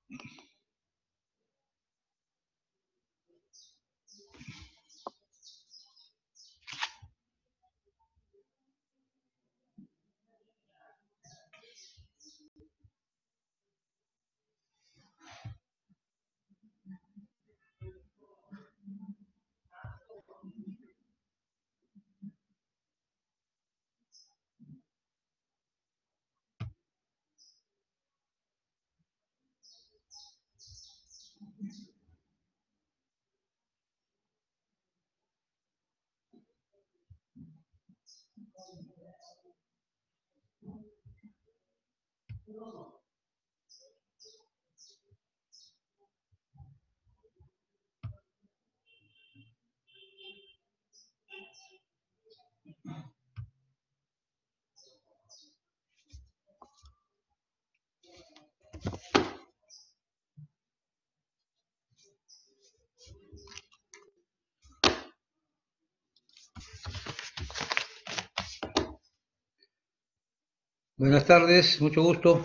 Buenas tardes, mucho gusto.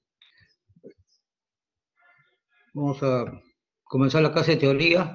Vamos a comenzar la clase de teoría.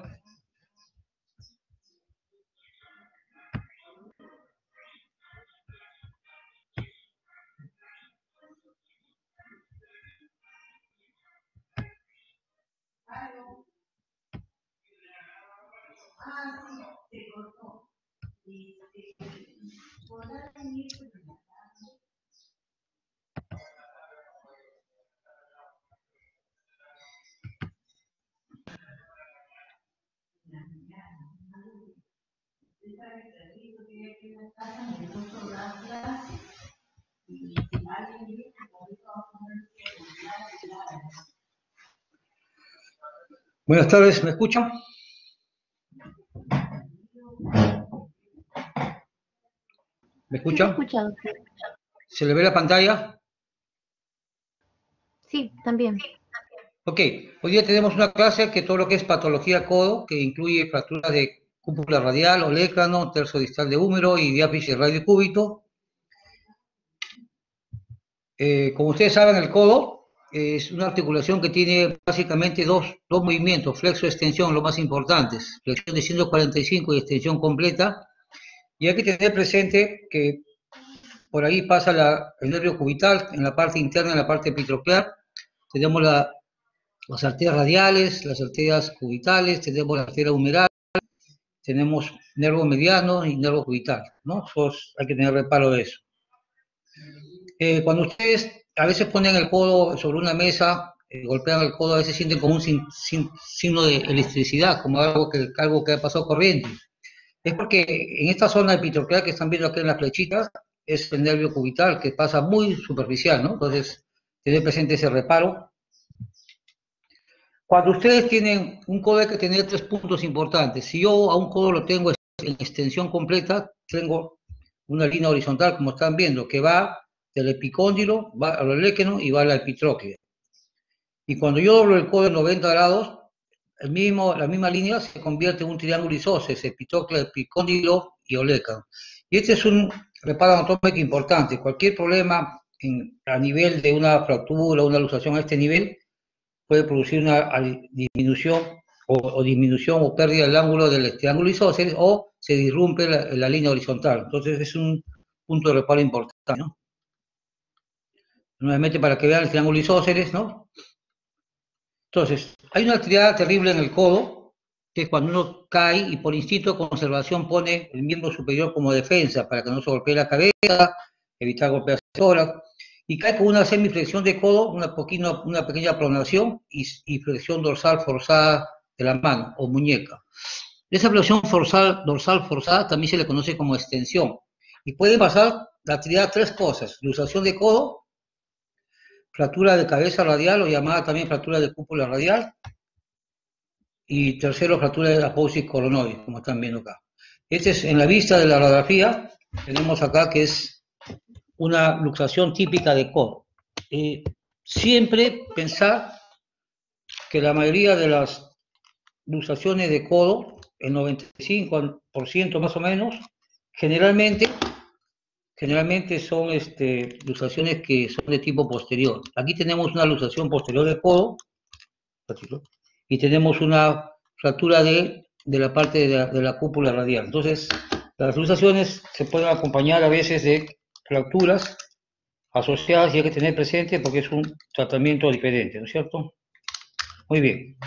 Buenas tardes, ¿me escuchan? ¿Me escuchan? Sí, escuchado. ¿Se le ve la pantalla? Sí, también. Ok, hoy día tenemos una clase que todo lo que es patología codo, que incluye fracturas de cúpula radial, olecrano, tercio distal de húmero y diáfisis radiocúbito. Como ustedes saben, el codo es una articulación que tiene básicamente dos movimientos, flexo-extensión, los más importantes, flexión de 145 y extensión completa. Y hay que tener presente que por ahí pasa el nervio cubital, en la parte interna, en la parte epitroplear. Tenemos las arterias radiales, las arterias cubitales, tenemos la arteria humeral, tenemos nervo mediano y nervo cubital, ¿no? Hay que tener reparo de eso. Cuando ustedes a veces ponen el codo sobre una mesa, golpean el codo, a veces sienten como un signo de electricidad, como algo que ha pasado corriente. Es porque en esta zona epitroplear que están viendo aquí en las flechitas, es el nervio cubital que pasa muy superficial, ¿no? Entonces, tener presente ese reparo. Cuando ustedes tienen un codo hay que tener 3 puntos importantes. Si yo a un codo lo tengo en extensión completa, tengo una línea horizontal, como están viendo, que va del epicóndilo, va al oleceno y va a la epitróclea. Y cuando yo doblo el codo en 90 grados, la misma línea se convierte en un triángulo isósceles, epitróclea, epicóndilo y olecano. Y este es un reparo anatómico importante. Cualquier problema a nivel de una fractura o una luxación a este nivel puede producir una disminución o pérdida del ángulo del triángulo isósceles o se disrumpe la línea horizontal. Entonces es un punto de reparo importante, ¿no? Nuevamente para que vean el triángulo isósceles, ¿no? Entonces, hay una actividad terrible en el codo, que es cuando uno cae y por instinto de conservación pone el miembro superior como defensa para que no se golpee la cabeza, evitar golpearse sola, y cae con una semiflexión de codo, una pequeña pronación y flexión dorsal forzada de la mano o muñeca. Esa flexión dorsal forzada también se le conoce como extensión. Y puede pasar la actividad 3 cosas: luxación de codo, fractura de cabeza radial o llamada también fractura de cúpula radial, y tercero, fractura de la apófisis coronoide, como están viendo acá. Este es en la vista de la radiografía, tenemos acá que es una luxación típica de codo. Siempre pensar que la mayoría de las luxaciones de codo, el 95% más o menos, generalmente son luxaciones que son de tipo posterior. Aquí tenemos una luxación posterior de codo, y tenemos una fractura de la parte de la cúpula radial. Entonces, las luxaciones se pueden acompañar a veces de fracturas asociadas y hay que tener presente porque es un tratamiento diferente, ¿no es cierto? Muy bien.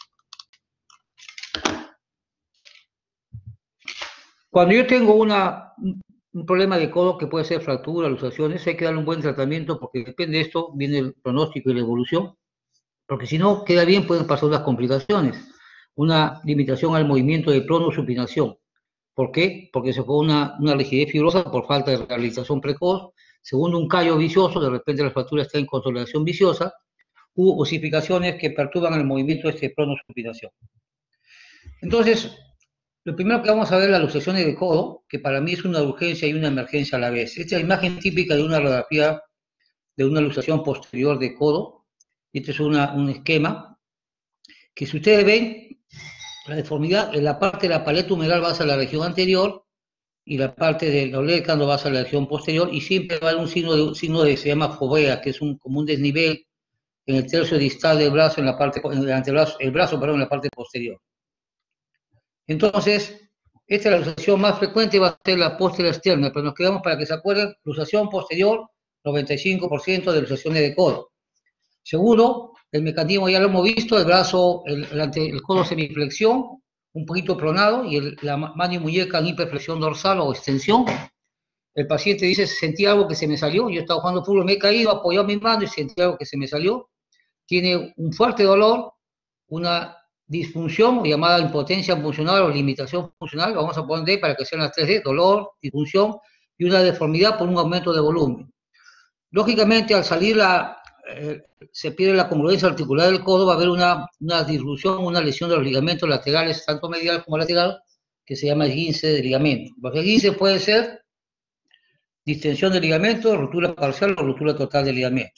Cuando yo tengo un problema de codo que puede ser fractura, luxaciones, hay que darle un buen tratamiento porque depende de esto, viene el pronóstico y la evolución, porque si no queda bien pueden pasar unas complicaciones, una limitación al movimiento de pronosupinación. ¿Por qué? Porque se fue una rigidez fibrosa por falta de rehabilitación precoz, segundo un callo vicioso, de repente la fractura está en consolidación viciosa, u osificaciones que perturban el movimiento de pronosupinación. Entonces, lo primero que vamos a ver es las luxaciones de codo, que para mí es una urgencia y una emergencia a la vez. Esta es la imagen típica de una radiografía de una luxación posterior de codo. Este es un esquema que si ustedes ven, la deformidad en la parte de la paleta humeral va hacia la región anterior y la parte del olecano va hacia la región posterior y siempre va a haber un signo de se llama fovea, que es como un desnivel en el tercio distal del brazo, en el antebrazo, el brazo, perdón, en la parte posterior. Entonces, esta es la luxación más frecuente, va a ser la posterior externa, pero nos quedamos para que se acuerden, luxación posterior, 95% de luxaciones de codo. Segundo, el mecanismo ya lo hemos visto, el brazo, el codo semiflexión, un poquito pronado, y la mano y muñeca en hiperflexión dorsal o extensión. El paciente dice, sentí algo que se me salió, yo estaba jugando fútbol, me he caído, apoyado mi mano y sentí algo que se me salió. Tiene un fuerte dolor, una disfunción llamada impotencia funcional o limitación funcional, vamos a poner D para que sean las 3D, dolor, disfunción y una deformidad por un aumento de volumen. Lógicamente, al salir se pierde la congruencia articular del codo, va a haber una disrupción, una lesión de los ligamentos laterales, tanto medial como lateral, que se llama esguince de ligamento. Porque esguince puede ser distensión del ligamento, ruptura parcial o ruptura total del ligamento.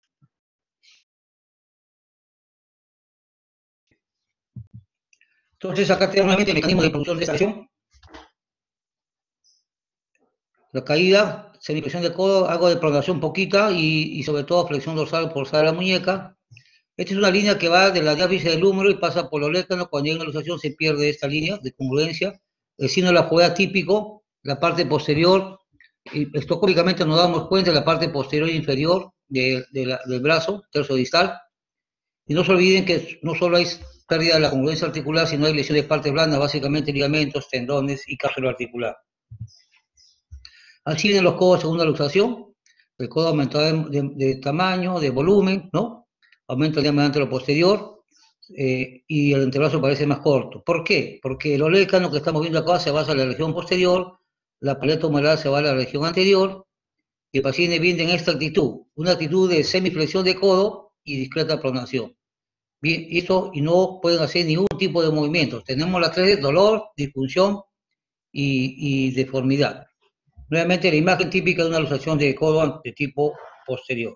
Entonces, acá tenemos nuevamente el mecanismo de producción de esta lesión. La caída, semiflexión de codo, algo de prolongación poquita y sobre todo flexión dorsal por de la muñeca. Esta es una línea que va de la diáfisis del húmero y pasa por el olecano. Cuando llega una luxación se pierde esta línea de congruencia. El signo de la fovea típico, la parte posterior, estocópicamente nos damos cuenta de la parte posterior e inferior del brazo, tercio distal. Y no se olviden que no solo hay pérdida de la congruencia articular, sino hay lesiones de partes blandas, básicamente ligamentos, tendones y cápsula articular. Así vienen los codos según la luxación, el codo aumentará de tamaño, de volumen, ¿no? Aumenta el diámetro anteroposterior y el antebrazo parece más corto. ¿Por qué? Porque el olecano que estamos viendo acá se va a la región posterior, la paleta humeral se va a la región anterior y el paciente viene en esta actitud, una actitud de semiflexión de codo y discreta pronación. Bien, esto y no pueden hacer ningún tipo de movimientos. Tenemos las 3D, dolor, disfunción y deformidad. Nuevamente la imagen típica de una luxación de codo de tipo posterior.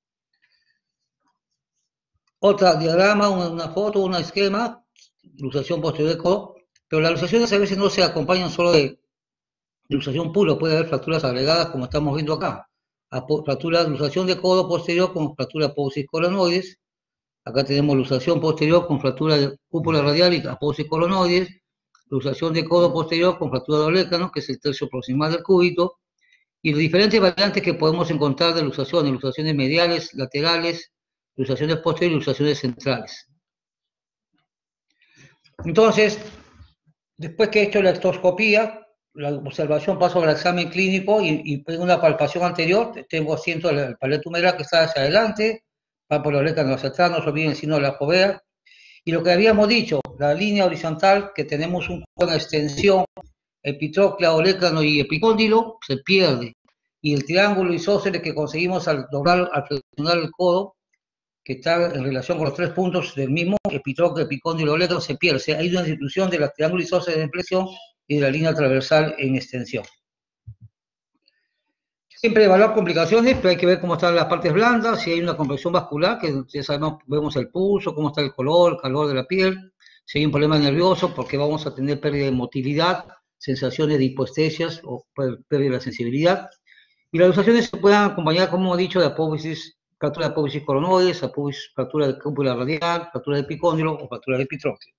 Otra diagrama, una foto, un esquema, luxación posterior de codo, pero las luxaciones a veces no se acompañan solo de luxación pura, puede haber fracturas agregadas como estamos viendo acá. Luxación de codo posterior con fractura apófisis colonoides. Acá tenemos luxación posterior con fractura de cúpula radial y apófisis colonoides. Luxación de codo posterior con fractura de olecano, que es el tercio proximal del cúbito. Y los diferentes variantes que podemos encontrar de luxaciones mediales, laterales, luxaciones posteriores y luxaciones centrales. Entonces, después que he hecho la extroscopía, la observación, paso al examen clínico y en una palpación anterior, tengo asiento de la paleta humeral que está hacia adelante, va por la olecano hacia atrás, no se olviden el signo de la fovea. Y lo que habíamos dicho, la línea horizontal, que tenemos una extensión epitróclea, olecano y epicóndilo, se pierde. Y el triángulo isósceles que conseguimos al flexionar el codo, que está en relación con los 3 puntos del mismo epitrócleo, epicóndilo, olecano, se pierde. O sea, hay una disminución de la triángulo isósceles en flexión y de la línea transversal en extensión. Siempre evaluar complicaciones, pero hay que ver cómo están las partes blandas, si hay una compresión vascular, que ya sabemos, vemos el pulso, cómo está el calor de la piel, si hay un problema nervioso, porque vamos a tener pérdida de motilidad, sensaciones de hipoestesias o pérdida de la sensibilidad. Y las luxaciones se pueden acompañar, como he dicho, de apófisis fractura de apófisis coronoides, fractura de cúpula radial, fractura de epicóndilo o fractura de epitrócleo.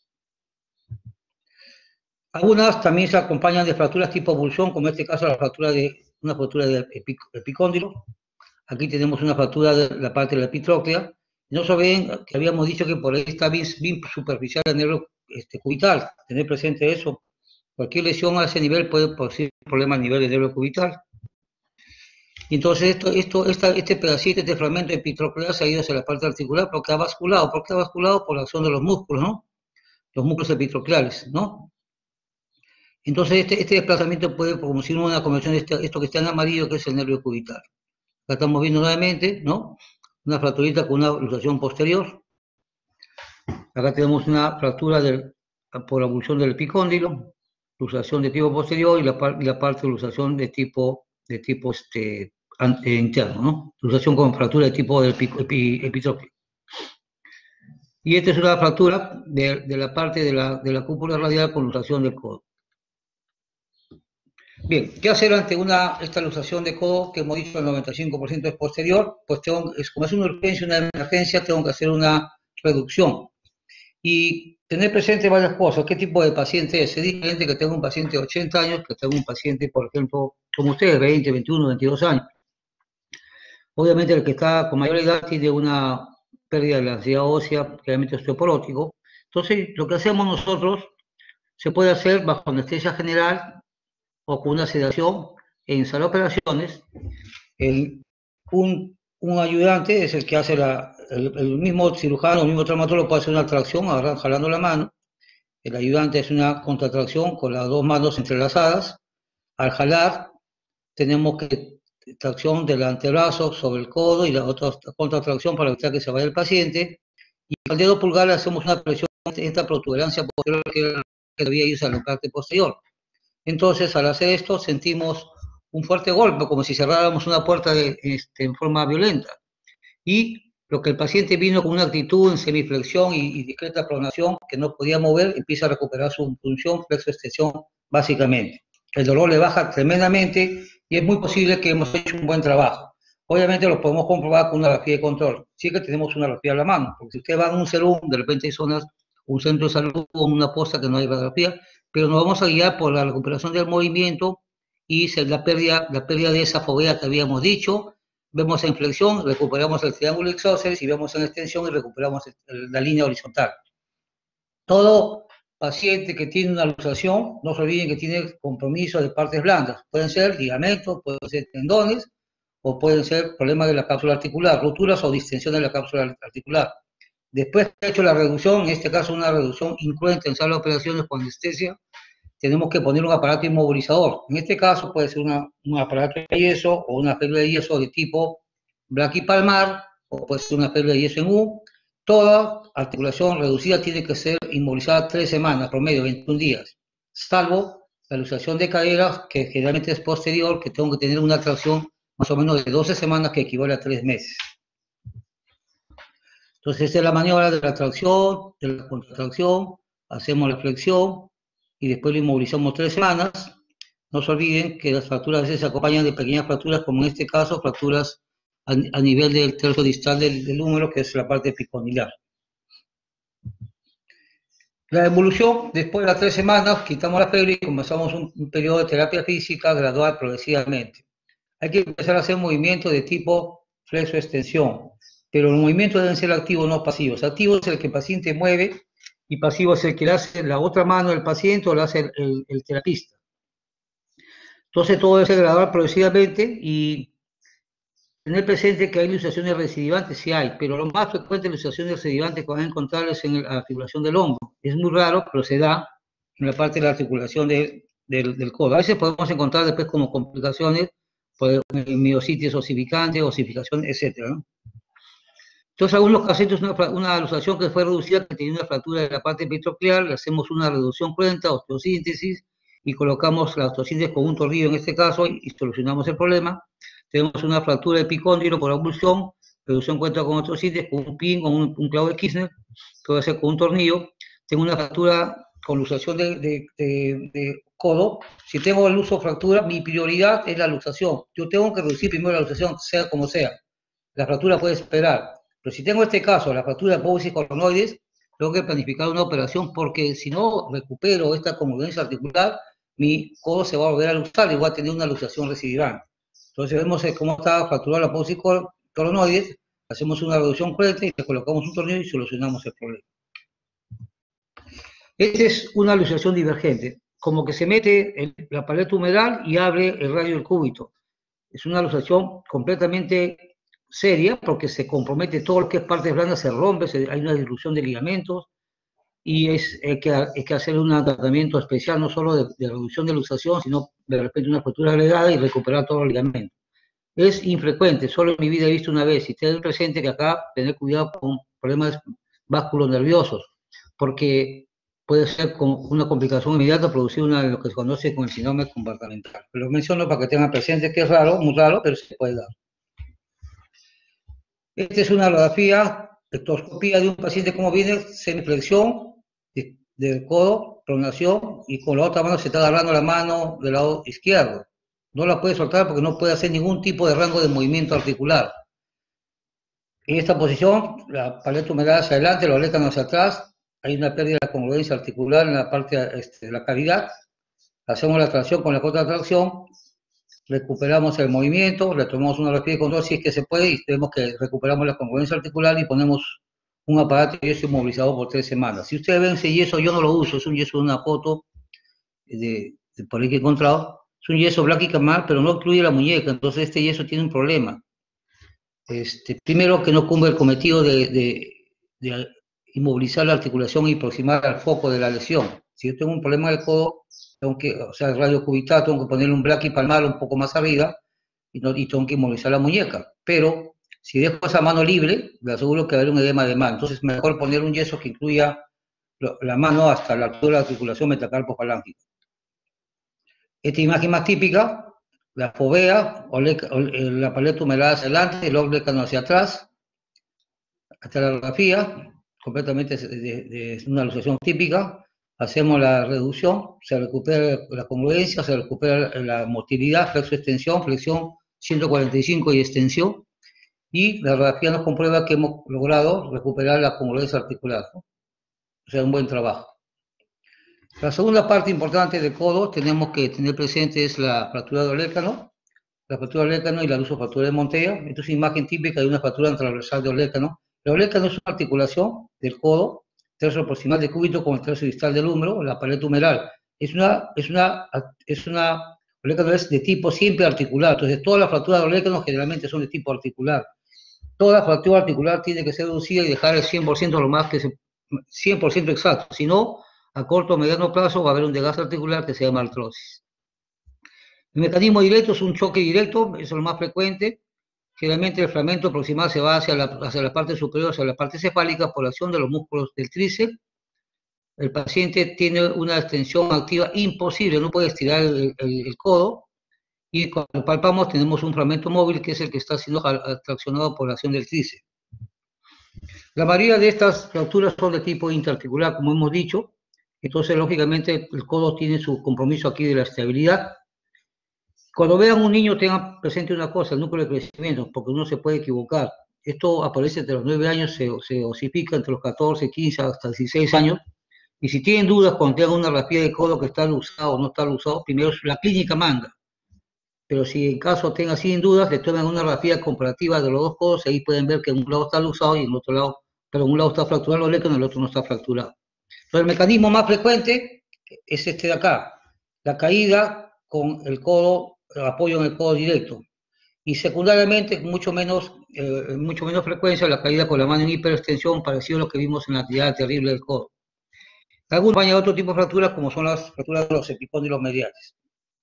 Algunas también se acompañan de fracturas tipo avulsión, como en este caso una fractura de epicóndilo. Aquí tenemos una fractura de la parte de la epitróclea. No se ven que habíamos dicho que por ahí está bien superficial el nervio cubital. Tener presente eso. Cualquier lesión a ese nivel puede producir problemas a nivel del nervio cubital. Entonces, este pedacito, este fragmento epitrócleo se ha ido hacia la parte articular porque ha basculado. ¿Por qué ha basculado? Por la acción de los músculos, ¿no? Los músculos epitrócleales, ¿no? Entonces, este desplazamiento puede producir una conversión de esto que está en amarillo, que es el nervio cubital. Acá estamos viendo nuevamente, ¿no? Una fracturita con una luxación posterior. Acá tenemos una fractura por avulsión del epicóndilo, luxación de tipo posterior y la parte de luxación de tipo interno, ¿no? Luxación con fractura de tipo del epitrócleo. Y esta es una fractura de la parte de la cúpula radial con luxación del codo. Bien, ¿qué hacer ante esta luxación de codo que hemos dicho el 95% es posterior? Pues como es una urgencia, una emergencia, tengo que hacer una reducción. Y tener presente varias cosas. ¿Qué tipo de paciente es? Es diferente que tenga un paciente de 80 años que tenga un paciente, por ejemplo, como ustedes, 20, 21, 22 años. Obviamente el que está con mayor edad tiene una pérdida de la densidad ósea, realmente osteoporótico. Entonces, lo que hacemos nosotros se puede hacer bajo anestesia general o con una sedación en sala de operaciones. Un ayudante es el que hace el mismo cirujano, el mismo traumatólogo puede hacer una tracción jalando la mano. El ayudante es una contratracción con las dos manos entrelazadas. Al jalar, tenemos que tracción del antebrazo sobre el codo y la otra contratracción para evitar que se vaya el paciente. Y al dedo pulgar le hacemos una presión en esta protuberancia posterior que debía irse a la parte posterior. Entonces, al hacer esto, sentimos un fuerte golpe, como si cerráramos una puerta en forma violenta. Y lo que el paciente vino con una actitud en semiflexión y discreta pronación, que no podía mover, empieza a recuperar su función, flexo-extensión, básicamente. El dolor le baja tremendamente y es muy posible que hemos hecho un buen trabajo. Obviamente lo podemos comprobar con una radiografía de control. Sí que tenemos una radiografía a la mano, porque si usted va a un CERUM, de repente hay zonas, un centro de salud o una posta que no hay radiografía, pero nos vamos a guiar por la recuperación del movimiento y la pérdida de esa fobia que habíamos dicho. Vemos en flexión, recuperamos el triángulo isósceles y vemos en extensión y recuperamos la línea horizontal. Todo paciente que tiene una luxación, no se olviden que tiene compromiso de partes blandas. Pueden ser ligamentos, pueden ser tendones, o pueden ser problemas de la cápsula articular, roturas o distensión de la cápsula articular. Después de hecho la reducción, en este caso una reducción incruenta en sala de operaciones con anestesia, tenemos que poner un aparato inmovilizador. En este caso puede ser un aparato de yeso o una férula de yeso de tipo braquipalmar, o puede ser una férula de yeso en U. Toda articulación reducida tiene que ser inmovilizada 3 semanas, promedio 21 días, salvo la luxación de caderas, que generalmente es posterior, que tengo que tener una tracción más o menos de 12 semanas, que equivale a 3 meses. Entonces, esta es la maniobra de la tracción, de la contratracción, hacemos la flexión y después lo inmovilizamos 3 semanas. No se olviden que las fracturas a veces se acompañan de pequeñas fracturas, como en este caso, fracturas a nivel del tercio distal del húmero, que es la parte epicondylar. La evolución, después de las 3 semanas, quitamos la férula y comenzamos un periodo de terapia física gradual progresivamente. Hay que empezar a hacer movimientos de tipo flexo-extensión, pero los movimientos deben ser activos, no pasivos. Activo es el que el paciente mueve y pasivo es el que le hace la otra mano del paciente o lo hace el terapista. Entonces todo debe ser gradual progresivamente y tener presente que hay luxaciones recidivantes, sí hay, pero lo más frecuente de luxaciones recidivantes que van a encontrar es en la articulación del hombro. Es muy raro, pero se da en la parte de la articulación del codo. A veces podemos encontrar después como complicaciones por miositis osificante, osificación, etc., ¿no? Entonces, algunos pacientes una luxación que fue reducida, que tenía una fractura de la parte epitróclea, le hacemos una reducción cruenta, osteosíntesis, y colocamos la osteosíntesis con un tornillo en este caso y solucionamos el problema. Tenemos una fractura de epicóndilo por abulsión, reducción cruenta con osteosíntesis, con un pin o un clavo de Kirchner, que voy a hacer con un tornillo. Tengo una fractura con luxación de codo. Si tengo el uso fractura, mi prioridad es la luxación. Yo tengo que reducir primero la luxación, sea como sea. la fractura puede esperar. Pero si tengo este caso, la fractura de apófisis coronoides, tengo que planificar una operación porque si no recupero esta congruencia articular, mi codo se va a volver a luxar y voy a tener una luxación recidiva. Entonces vemos cómo está fracturada la apófisis coronoides, hacemos una reducción correcta y le colocamos un tornillo y solucionamos el problema. Esta es una luxación divergente, como que se mete la paleta humeral y abre el radio del cúbito. Es una luxación completamente seria porque se compromete todo lo que es partes blandas, se rompe, hay una disrupción de ligamentos y hay que hacer un tratamiento especial no solo de reducción de luxación, sino de repente una fractura agregada y recuperar todos los ligamentos. Es infrecuente, solo en mi vida he visto una vez, y ten presente que acá tener cuidado con problemas vasculonerviosos, porque puede ser con una complicación inmediata producir una de lo que se conoce como el síndrome comportamental. Lo menciono para que tengan presente que es raro, muy raro, pero se puede dar. Esta es una radiografía, espectroscopía de un paciente como viene, semiflexión del codo, pronación, y con la otra mano se está agarrando la mano del lado izquierdo. No la puede soltar porque no puede hacer ningún tipo de rango de movimiento articular. En esta posición, la paleta humeral hacia adelante, los olécanos hacia atrás, hay una pérdida de congruencia articular en la parte de la cavidad. Hacemos la tracción con la contratracción, recuperamos el movimiento, retomamos una respiración de control si es que se puede y vemos que recuperamos la congruencia articular y ponemos un aparato de yeso inmovilizado por 3 semanas. Si ustedes ven ese yeso, yo no lo uso, es un yeso de una foto por ahí que he encontrado. Es un yeso Black y Camal, pero no incluye la muñeca, entonces este yeso tiene un problema. Primero, que no cumple el cometido de inmovilizar la articulación y aproximar al foco de la lesión. Si yo tengo un problema del codo, o sea, el radio cubital, tengo que ponerle un Black y palmar un poco más arriba y tengo que inmovilizar la muñeca. Pero si dejo esa mano libre, le aseguro que va a haber un edema de mano. Entonces, mejor poner un yeso que incluya la mano hasta la altura de la articulación metacarpofalángica. Esta imagen más típica, la fovea, la paleta humeral hacia adelante, el olecano hacia atrás, hasta la radiografía, completamente es una luxación típica. Hacemos la reducción, se recupera la congruencia, se recupera la motilidad, flexo-extensión, flexión 145 y extensión, y la radiografía nos comprueba que hemos logrado recuperar la congruencia articular, ¿no? O sea, un buen trabajo. La segunda parte importante del codo tenemos que tener presente es la fractura de olecano, la fractura de olecano y la fractura de Montea. Esta es una imagen típica de una fractura transversal de olecano. La olecano es una articulación del codo, tercio proximal del cúbito con el tercio distal del húmero, la paleta humeral. Olecano es de tipo siempre articular, entonces todas las fracturas de olecano generalmente son de tipo articular. Toda fractura articular tiene que ser reducida y dejar el 100% lo más que se 100% exacto, si no, a corto o mediano plazo va a haber un desgaste articular que se llama artrosis. El mecanismo directo es un choque directo, eso es lo más frecuente. Generalmente el fragmento proximal se va hacia la parte superior, hacia la parte cefálica, por acción de los músculos del tríceps. El paciente tiene una extensión activa imposible, no puede estirar el codo, y cuando palpamos tenemos un fragmento móvil que es el que está siendo traccionado por la acción del tríceps. La mayoría de estas fracturas son de tipo interarticular, como hemos dicho, entonces lógicamente el codo tiene su compromiso aquí de la estabilidad. Cuando vean un niño tengan presente una cosa, el núcleo de crecimiento, porque uno se puede equivocar. Esto aparece entre los 9 años, se osifica entre los 14, 15 hasta 16 años, y si tienen dudas cuando tengan una radiografía de codo que está luxado o no está luxado, primero la clínica manda. Pero si en caso tengan sin dudas, le toman una radiografía comparativa de los dos codos, y ahí pueden ver que un lado está luxado y el otro lado, pero un lado está fracturado el olecano y el otro no está fracturado. Entonces el mecanismo más frecuente es este de acá, la caída con el codo, el apoyo en el codo directo. Y secundariamente, mucho menos frecuencia, la caída con la mano en hiperextensión, parecido a lo que vimos en la actividad terrible del codo. Algunos van a otro tipo de fracturas, como son las fracturas de los epicóndilos mediales.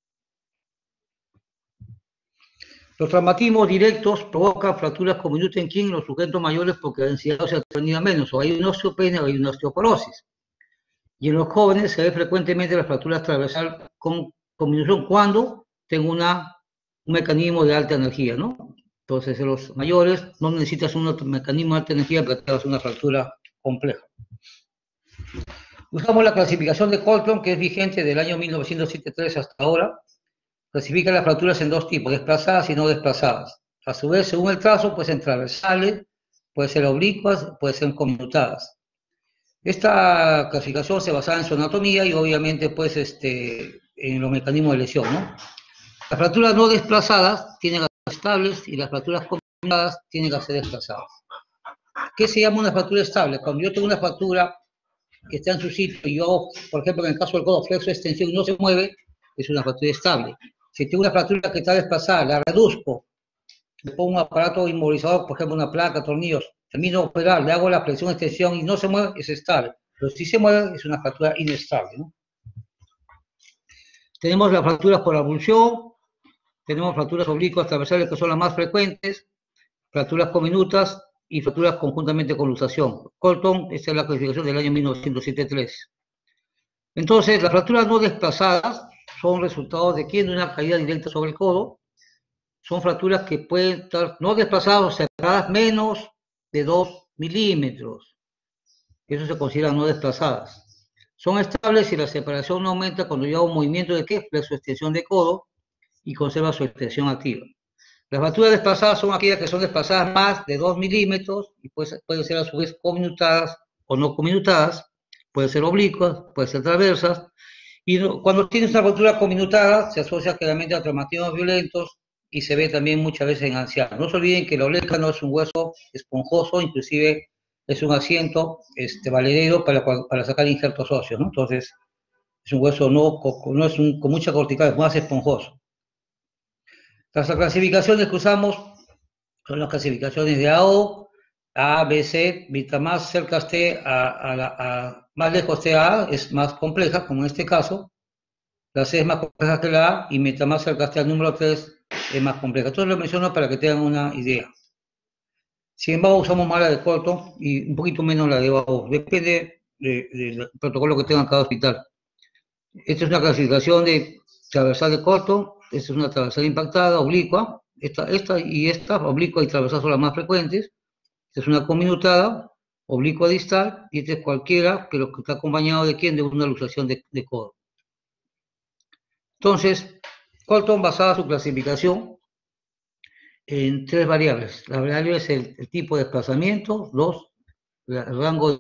Los traumatismos directos provocan fracturas con Newton King en los sujetos mayores porque la densidad ósea tenía menos, o hay una osteopenia o hay una osteoporosis. Y en los jóvenes se ve frecuentemente las fracturas transversales con combinación cuando tengo un mecanismo de alta energía, ¿no? Entonces en los mayores no necesitas un otro mecanismo de alta energía para que hagas una fractura compleja. Usamos la clasificación de Colton, que es vigente del año 1973 hasta ahora. Clasifica las fracturas en dos tipos, desplazadas y no desplazadas. A su vez, según el trazo, pueden ser transversales, pueden ser oblicuas, pueden ser conminutadas. Esta clasificación se basaba en su anatomía y obviamente pues en los mecanismos de lesión, ¿no? Las fracturas no desplazadas tienen que ser estables y las fracturas combinadas tienen que ser desplazadas. ¿Qué se llama una fractura estable? Cuando yo tengo una fractura que está en su sitio y yo, por ejemplo, en el caso del codo flexo extensión y no se mueve, es una fractura estable. Si tengo una fractura que está desplazada, la reduzco, le pongo un aparato inmovilizador, por ejemplo, una placa, tornillos, termino de operar, le hago la flexión extensión y no se mueve, es estable. Pero si se mueve, es una fractura inestable, ¿no? Tenemos las fracturas por abulsión, tenemos fracturas oblicuas transversales que son las más frecuentes, fracturas cominutas y fracturas conjuntamente con luxación. Colton, esta es la clasificación del año 1973. Entonces, las fracturas no desplazadas son resultado de ¿quién? De una caída directa sobre el codo. Son fracturas que pueden estar no desplazadas o separadas menos de 2 milímetros. Eso se considera no desplazadas. Son estables si la separación no aumenta cuando yo hago un movimiento de ¿qué? Flexo extensión de codo y conserva su extensión activa. Las fracturas desplazadas son aquellas que son desplazadas más de 2 milímetros y pueden ser a su vez cominutadas o no cominutadas, pueden ser oblicuas, pueden ser transversas. Y cuando tienes una fractura cominutada se asocia claramente a traumatismos violentos y se ve también muchas veces en ancianos. No se olviden que el olecano es un hueso esponjoso, inclusive es un asiento valedero para sacar injertos óseos, ¿no? Entonces es un hueso no es con mucha cortical, es más esponjoso. Las clasificaciones que usamos son las clasificaciones de AO, A, B, C, mientras más cerca esté más lejos esté A, es más compleja, como en este caso. La C es más compleja que la A, y mientras más cerca esté al número 3, es más compleja. Todo lo menciono para que tengan una idea. Sin embargo, usamos más la de Colton y un poquito menos la de AO. Depende del protocolo que tenga cada hospital. Esta es una clasificación de transversal de Colton. Esta es una transversal impactada, oblicua. Esta, oblicua y transversal son las más frecuentes. Esta es una cominutada, oblicua distal, y esta es cualquiera que está acompañado de ¿quién? De una luxación de codo. Entonces, Colton basaba su clasificación en 3 variables. La variable es el tipo de desplazamiento, 2, el rango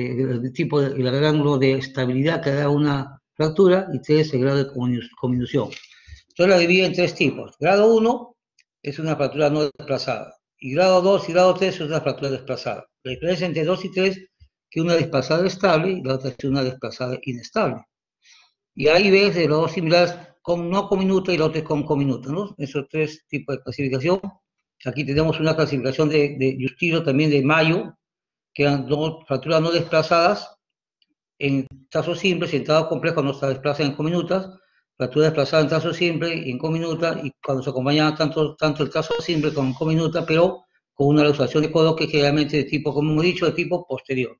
el rango de estabilidad que da una fractura, y 3, el grado de cominución. Entonces la divide en 3 tipos. Grado 1 es una fractura no desplazada, y grado 2 y grado 3 es una fractura desplazada. La diferencia entre 2 y 3 es que una desplazada estable y la otra es una desplazada inestable. Y ahí ves de los dos similares con no cominuta y la otra es con cominuta, ¿no? Esos 3 tipos de clasificación. Aquí tenemos una clasificación de Justino, también de Mayo, que eran fracturas no desplazadas en trazo simple, si en trazo complejo no se desplaza en cominutas, fractura desplazada en trazo simple y en cominuta, y cuando se acompaña tanto el trazo simple con cominuta, pero con una luxación de codo que es generalmente de tipo, como hemos dicho, de tipo posterior.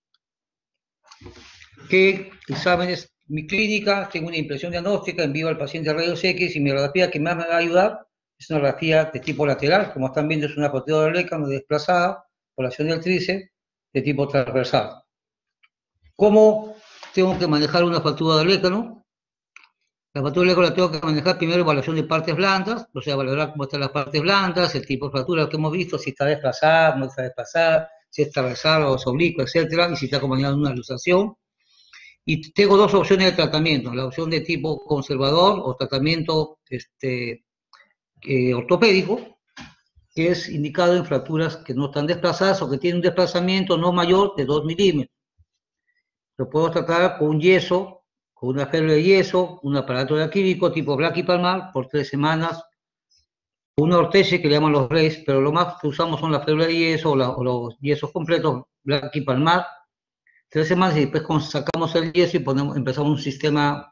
¿Qué exámenes? Mi clínica, tengo una impresión diagnóstica, envío al paciente a rayos X y mi radiografía que más me va a ayudar es una radiografía de tipo lateral, como están viendo es una fractura del olecano desplazada por la acción del tríceps de tipo transversal. ¿Cómo tengo que manejar una fractura del olecano? La fractura del olecano la tengo que manejar primero evaluación de partes blandas, o sea, valorar cómo están las partes blandas, el tipo de fractura que hemos visto, si está desplazada, no está desplazada, si es transversal o es oblicua, etcétera, y si está acompañado de una luxación. Y tengo 2 opciones de tratamiento, la opción de tipo conservador o tratamiento ortopédico, que es indicado en fracturas que no están desplazadas o que tienen un desplazamiento no mayor de 2 milímetros. Lo puedo tratar con un yeso, con una férula de yeso, un aparato de acrílico tipo braquipalmar por 3 semanas, una ortesis que le llaman los braces, pero lo más que usamos son las férulas de yeso o los yesos completos braquipalmar, 3 semanas, y después sacamos el yeso y empezamos un sistema,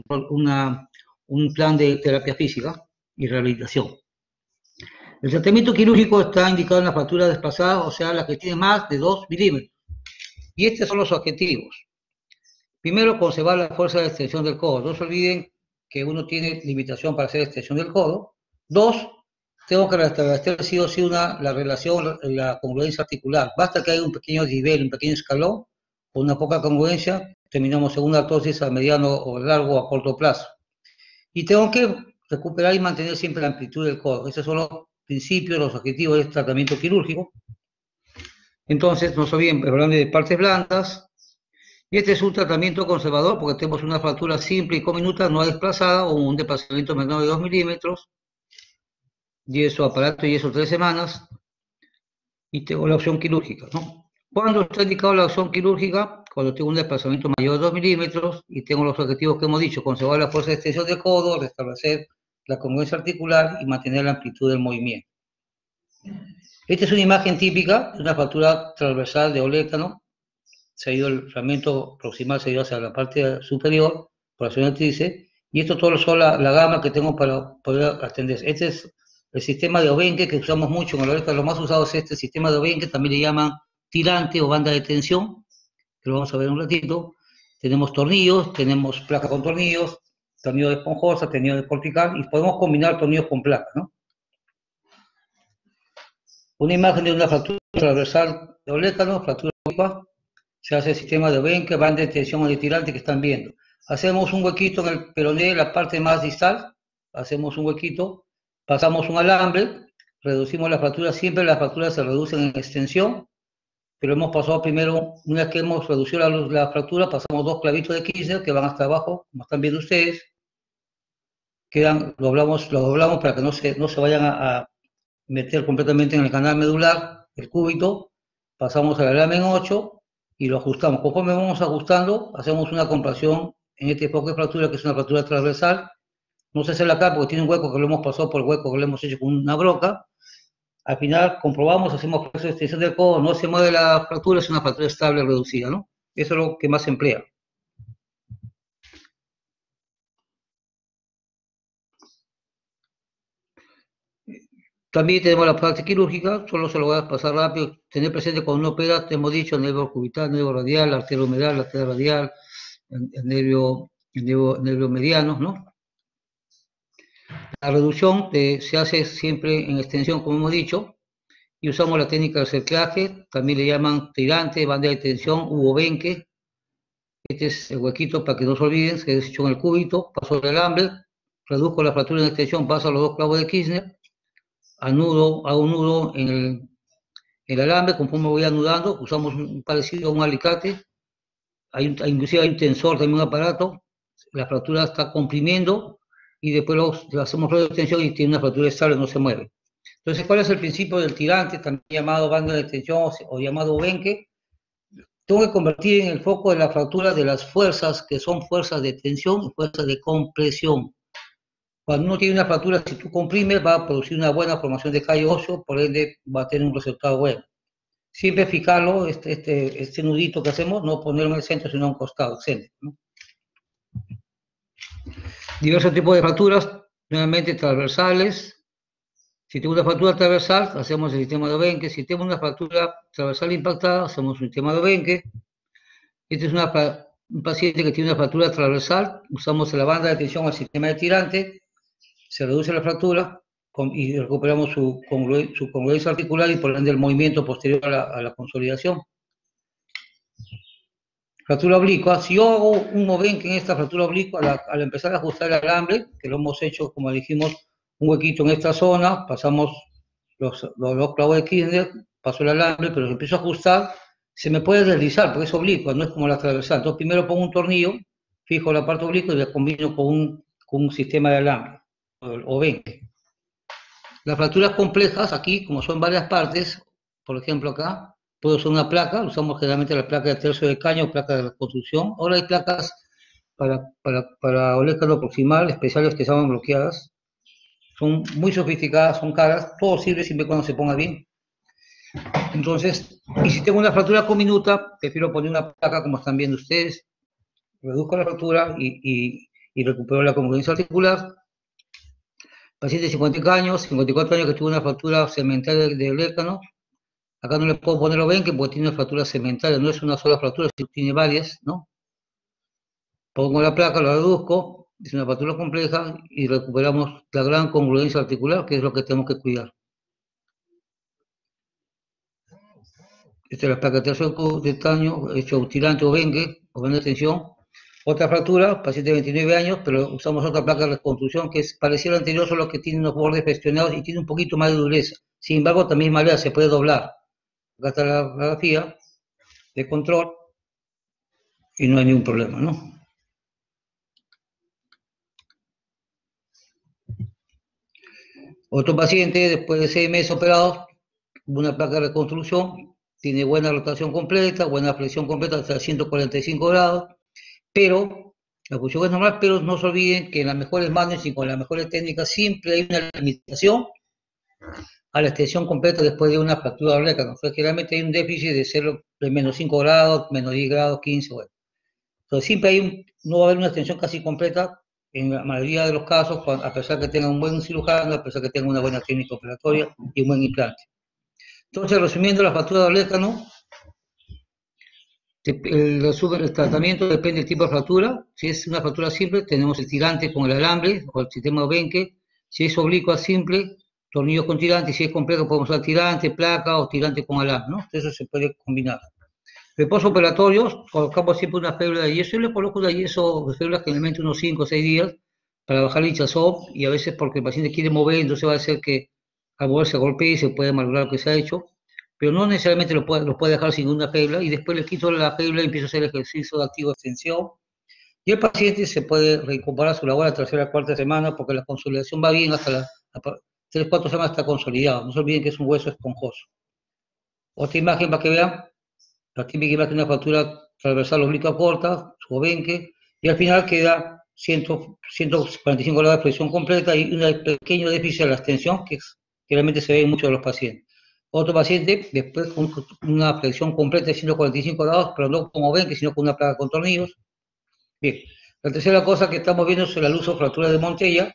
un plan de terapia física y rehabilitación. El tratamiento quirúrgico está indicado en las fracturas desplazadas, o sea, las que tienen más de 2 milímetros. Y estos son los objetivos. Primero, conservar la fuerza de extensión del codo. No se olviden que uno tiene limitación para hacer extensión del codo. 2, tengo que restablecer sí o sí la relación, la congruencia articular. Basta que haya un pequeño nivel, un pequeño escalón, con una poca congruencia, terminamos en una artrosis a mediano o largo o a corto plazo. Y tengo que recuperar y mantener siempre la amplitud del codo. Esos son los principios, los objetivos de este tratamiento quirúrgico. Entonces, no se olviden, hablando de partes blandas, y este es un tratamiento conservador porque tenemos una fractura simple y comminuta no desplazada o un desplazamiento menor de 2 milímetros, yeso aparato y yeso 3 semanas, y tengo la opción quirúrgica, ¿no? ¿Cuándo está indicado la opción quirúrgica? Cuando tengo un desplazamiento mayor de 2 milímetros y tengo los objetivos que hemos dicho: conservar la fuerza de extensión del codo, restablecer la congruencia articular y mantener la amplitud del movimiento. Esta es una imagen típica de una fractura transversal de olecano. Se ha ido el fragmento proximal, se ha ido hacia la parte superior, por la zona tríceps, y esto todo son la gama que tengo para poder atender. Este es el sistema de Obenque que usamos mucho en el olecano. Lo más usado es este sistema de Obenque, también le llaman tirante o banda de tensión, que lo vamos a ver un ratito. Tenemos tornillos, tenemos placas con tornillos, tornillo de esponjosa, tornillo de cortical, y podemos combinar tornillos con placas, ¿no? Una imagen de una fractura transversal de olecano, fractura oblicua. Se hace el sistema de Obenque, banda de tensión o de tirante que están viendo. Hacemos un huequito en el peroné, la parte más distal, hacemos un huequito, pasamos un alambre, reducimos la fractura. Siempre las fracturas se reducen en extensión, pero hemos pasado primero, una vez que hemos reducido la fractura, pasamos 2 clavitos de Kirchner que van hasta abajo, como están viendo ustedes, lo doblamos para que no se vayan a meter completamente en el canal medular, el cúbito. Pasamos el alambre en 8 y lo ajustamos. Conforme vamos ajustando, hacemos una compresión en este enfoque de fractura, que es una fractura transversal. No se hace acá porque tiene un hueco que lo hemos pasado por el hueco que lo hemos hecho con una broca. Al final comprobamos, hacemos proceso de extensión del codo, no se mueve la fractura, es una fractura estable reducida, ¿no? Eso es lo que más se emplea. También tenemos la parte quirúrgica, solo se lo voy a pasar rápido. Tener presente cuando uno opera, te hemos dicho, nervio cubital, nervio radial, arteria humeral, arteria radial, el nervio mediano, ¿no? La reducción se hace siempre en extensión, como hemos dicho, y usamos la técnica del cerclaje, también le llaman tirante, banda de tensión, Obenque. Este es el huequito para que no se olviden, que es hecho en el cúbito, paso el alambre, reduzco la fractura en extensión, paso a los 2 clavos de Kirchner, hago un nudo en el alambre. Conforme voy anudando, usamos un parecido a un alicate, inclusive hay un tensor, también un aparato, la fractura está comprimiendo y después lo hacemos radio de tensión y tiene una fractura estable, no se mueve. Entonces, ¿cuál es el principio del tirante, también llamado banda de tensión o llamado Obenque? Tengo que convertir en el foco de la fractura de las fuerzas que son fuerzas de tensión y fuerzas de compresión. Cuando uno tiene una fractura, si tú comprimes, va a producir una buena formación de callo óseo, por ende va a tener un resultado bueno. Siempre fijarlo, este nudito que hacemos, no ponerlo en el centro, sino a un costado, excéntrico, ¿no? Diversos tipos de fracturas, nuevamente transversales. Si tengo una fractura transversal, hacemos el sistema de Obenque. Si tengo una fractura transversal impactada, hacemos un sistema de Obenque. Este es un paciente que tiene una fractura transversal, usamos la banda de tensión al sistema de tirante, se reduce la fractura y recuperamos su congruencia articular y por ende el movimiento posterior a la consolidación. Fractura oblicua. Si yo hago un Obenque en esta fractura oblicua, al empezar a ajustar el alambre, que lo hemos hecho, como dijimos, un huequito en esta zona, pasamos los 2 clavos de Kirchner, paso el alambre, pero si empiezo a ajustar, se me puede deslizar, porque es oblicua, no es como la transversal. Entonces primero pongo un tornillo, fijo la parte oblicua y la combino con un sistema de alambre, Obenque. Las fracturas complejas, aquí, como son varias partes, por ejemplo acá, puedo usar una placa, usamos generalmente la placa de tercio de caño, placa de reconstrucción. Ahora hay placas para olecano proximal, especiales que se llaman bloqueadas. Son muy sofisticadas, son caras, todo sirve siempre cuando se ponga bien. Entonces, y si tengo una fractura comminuta, prefiero poner una placa como están viendo ustedes, reduzco la fractura y recupero la congruencia articular. Paciente de 54 años que tuvo una fractura segmental de olecano. Acá no le puedo poner Obenque porque tiene una fractura segmental, no es una sola fractura, sino tiene varias, ¿no? Pongo la placa, la reduzco, es una fractura compleja y recuperamos la gran congruencia articular, que es lo que tenemos que cuidar. Esta es la placa de tercio de estaño, hecho tirante Obenque, o banda de tensión. Otra fractura, paciente de 29 años, pero usamos otra placa de reconstrucción que es parecida a la anterior, solo que tiene unos bordes presionados y tiene un poquito más de dureza. Sin embargo, también marea, se puede doblar. Acá está la radiografía de control y no hay ningún problema, ¿no? Otro paciente, después de 6 meses operados, una placa de reconstrucción, tiene buena rotación completa, buena flexión completa hasta 145 grados, pero la función es normal, pero no se olviden que en las mejores manos y con las mejores técnicas siempre hay una limitación a la extensión completa después de una fractura de récord. Entonces, generalmente hay un déficit de 0, de menos 5 grados, menos 10 grados, 15, bueno. Entonces, siempre no va a haber una extensión casi completa en la mayoría de los casos, a pesar que tenga un buen cirujano, a pesar que tenga una buena técnica operatoria y un buen implante. Entonces, resumiendo, la fractura de orlécano, el tratamiento depende del tipo de fractura. Si es una fractura simple, tenemos el tirante con el alambre o el sistema Benke. Si es oblicua simple, tornillos con tirante. Si es complejo, podemos usar tirante, placa o tirante con alambre, ¿no? Eso se puede combinar. Reposo operatorio, colocamos siempre una férula de yeso. Yo le coloco una yeso de férula generalmente unos 5 o 6 días para bajar el hinchazón y a veces porque el paciente quiere mover, entonces va a hacer que al mover se golpee y se puede malograr lo que se ha hecho, pero no necesariamente lo puede dejar sin una férula y después le quito la férula y empiezo a hacer ejercicio de activo extensión y el paciente se puede recuperar su labor a la tercera o cuarta semana porque la consolidación va bien hasta las 3 o 4 semanas está consolidado. No se olviden que es un hueso esponjoso. Otra imagen para que vean. La típica imagen de una fractura transversal oblicuo corta, su obenque, y al final queda 145 grados de flexión completa y un pequeño déficit de la extensión que generalmente se ve en muchos de los pacientes. Otro paciente, después con una flexión completa de 145 grados, pero no como obenque, sino con una placa con tornillos. Bien, la tercera cosa que estamos viendo es la lusofractura de Montella.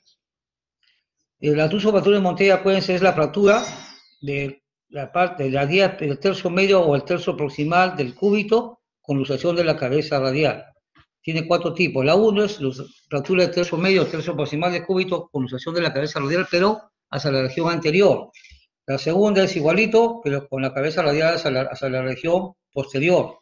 La lusofractura de Montella puede ser la fractura de la parte de la del tercio medio o el tercio proximal del cúbito con luxación de la cabeza radial. Tiene 4 tipos. La 1 es fractura del tercio medio o tercio proximal del cúbito con luxación de la cabeza radial, pero hacia la región anterior. La segunda es igualito, pero con la cabeza radial hacia la región posterior.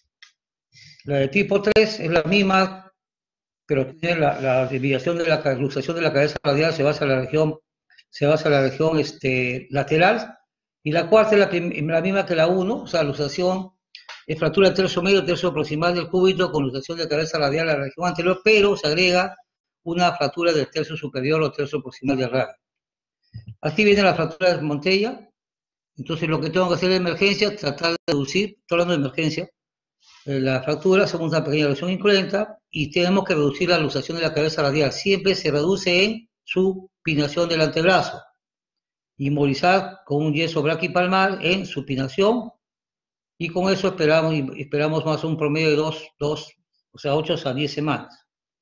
La de tipo 3 es la misma, pero tiene la desviación de la luxación de la cabeza radial, se basa en la región lateral, y la cuarta es la misma que la 1, o sea, luxación es fractura del tercio medio, tercio proximal del cúbito con luxación de cabeza radial a la región anterior, pero se agrega una fractura del tercio superior o tercio proximal del radio. Aquí viene la fractura de Montella. Entonces lo que tengo que hacer de emergencia, tratar de reducir, estoy hablando de emergencia, la fractura, hacemos una pequeña reducción incruenta y tenemos que reducir la luxación de la cabeza radial. Siempre se reduce en supinación del antebrazo. Inmovilizar con un yeso braquipalmar en supinación y con eso esperamos más un promedio de 8 a 10 semanas.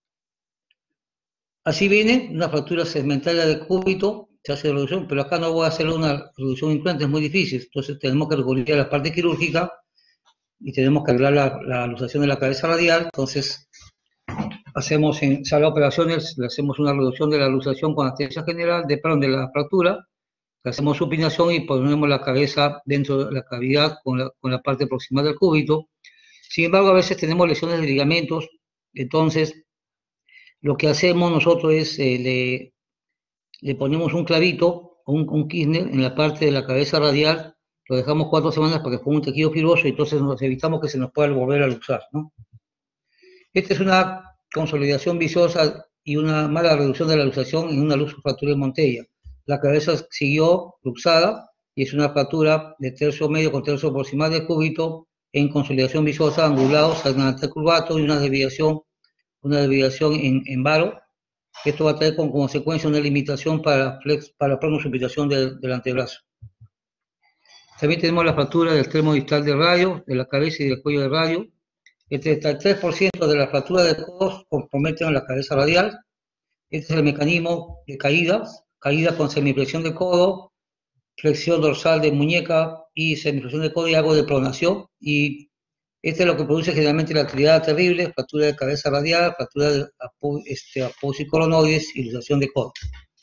Así viene una fractura segmentaria del cúbito, se hace reducción, pero acá no voy a hacer una reducción incruenta, es muy difícil, entonces tenemos que recurrir a la parte quirúrgica y tenemos que arreglar la luxación de la cabeza radial. Entonces hacemos en sala de operaciones, le hacemos una reducción de la luxación con anestesia general, de la fractura, le hacemos supinación y ponemos la cabeza dentro de la cavidad con la parte proximal del cúbito. Sin embargo, a veces tenemos lesiones de ligamentos, entonces lo que hacemos nosotros es le ponemos un clavito o un Kirchner en la parte de la cabeza radial, lo dejamos 4 semanas para que ponga un tejido fibroso y entonces nos evitamos que se nos pueda volver a luxar, ¿no? Esta es una consolidación viciosa y una mala reducción de la luxación en una luxofractura de Montella. La cabeza siguió luxada y es una fractura de tercio medio con tercio proximal del cúbito en consolidación viciosa, angulado, sagnatal curvato y una desviación en varo. Esto va a traer como consecuencia una limitación para la pronosupitación del antebrazo. También tenemos la fractura del extremo distal del radio, de la cabeza y del cuello del radio. El 33% de las fracturas de codos comprometen a la cabeza radial. Este es el mecanismo de caída con semiflexión de codo, flexión dorsal de muñeca y semiflexión de codo y algo de pronación. Y este es lo que produce generalmente la triada terrible, fractura de cabeza radial, fractura de apósicolonoides y luxación de codo.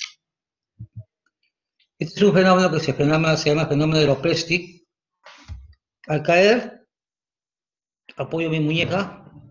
Este es un fenómeno que se llama fenómeno de los Prestig. Al caer, apoyo mi muñeca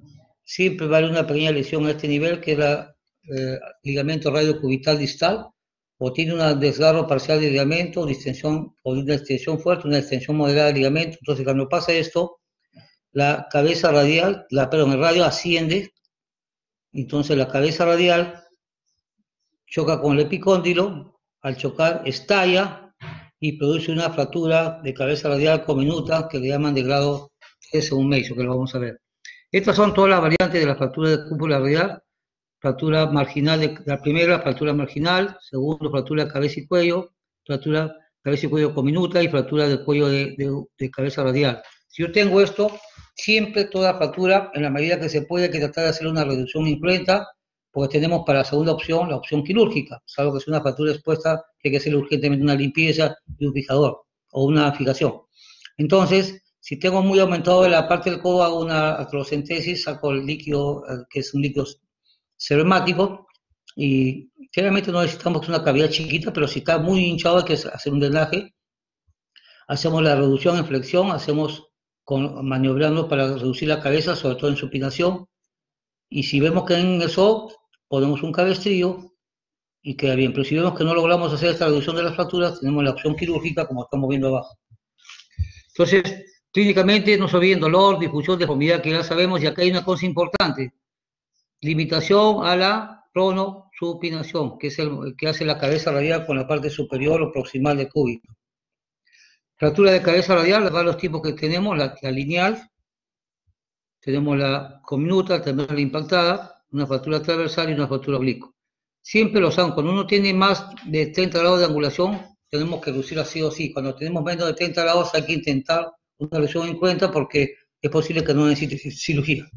siempre va a haber una pequeña lesión a este nivel, que es el ligamento radiocubital distal, o tiene un desgarro parcial del ligamento, una extensión, o una extensión fuerte, una extensión moderada del ligamento. Entonces, cuando pasa esto, la cabeza radial, perdón, el radio asciende, entonces la cabeza radial choca con el epicóndilo, al chocar estalla y produce una fractura de cabeza radial conminuta que le llaman de grado 3 o un Mason, que lo vamos a ver. Estas son todas las variantes de la fractura de cúpula radial: fractura marginal de la primera, fractura marginal; segundo, fractura de cabeza y cuello; fractura cabeza y cuello conminuta; y fractura del cuello de cabeza radial. Si yo tengo esto, siempre toda fractura, en la medida que se puede, hay que tratar de hacer una reducción incruenta, porque tenemos para la segunda opción la opción quirúrgica, salvo que es una fractura expuesta, que hay que hacer urgentemente una limpieza y un fijador, o una fijación. Entonces, si tengo muy aumentado de la parte del codo, hago una artrocentesis, saco el líquido, que es un líquido seromático, y generalmente no necesitamos una cavidad chiquita, pero si está muy hinchado hay que hacer un drenaje. Hacemos la reducción en flexión, maniobrando para reducir la cabeza, sobre todo en supinación, y si vemos que en eso ponemos un cabestrillo y queda bien. Pero si vemos que no logramos hacer esta reducción de las fracturas, tenemos la opción quirúrgica, como estamos viendo abajo. Entonces, clínicamente no se olviden dolor, difusión, deformidad, que ya sabemos, y acá hay una cosa importante: limitación a la pronosupinación, que es el que hace la cabeza radial con la parte superior o proximal del cúbito. Fractura de cabeza radial, los varios tipos que tenemos: la lineal, tenemos la conminuta, también la impactada, una fractura transversal y una fractura obliqua. Siempre lo saben, cuando uno tiene más de 30 grados de angulación, tenemos que reducir así o sí. Cuando tenemos menos de 30 grados hay que intentar una reducción en cuenta, porque es posible que no necesite cirugía.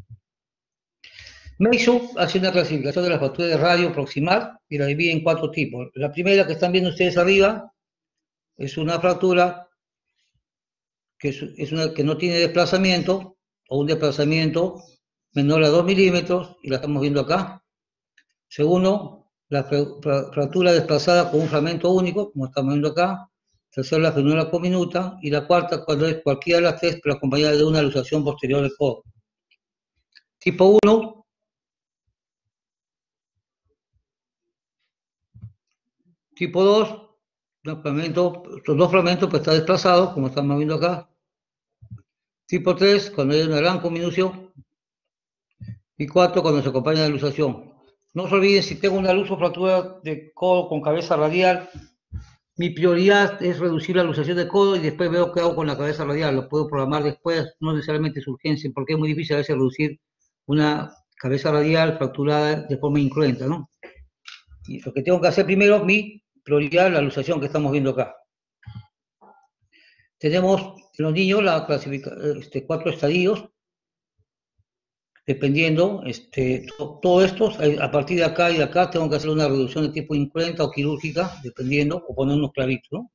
Mason hace una clasificación de la fractura de radio proximal y la divide en 4 tipos. La primera, que están viendo ustedes arriba, es una fractura que no tiene desplazamiento, o un desplazamiento menor a 2 milímetros, y la estamos viendo acá. Segundo, la fractura desplazada con un fragmento único, como estamos viendo acá. Tercera, la frenura conminuta. Y la cuarta, cuando es cualquiera de las tres, pero acompañada de una luxación posterior del codo. Tipo 1. Tipo 2, los dos fragmentos pues están desplazados, como estamos viendo acá. Tipo 3, cuando hay una gran conminución. Y 4, cuando se acompaña de luxación. No se olviden, si tengo una luz o fractura de codo con cabeza radial, mi prioridad es reducir la luxación de codo y después veo qué hago con la cabeza radial. Lo puedo programar después, no necesariamente es urgencia, porque es muy difícil a veces reducir una cabeza radial fracturada de forma incruenta, ¿no? Y lo que tengo que hacer primero, mi prioridad, la luxación que estamos viendo acá. Tenemos en los niños 4 estadios, dependiendo, todo esto, a partir de acá y de acá, tengo que hacer una reducción de tipo incruenta o quirúrgica, dependiendo, o poner unos clavitos, ¿no?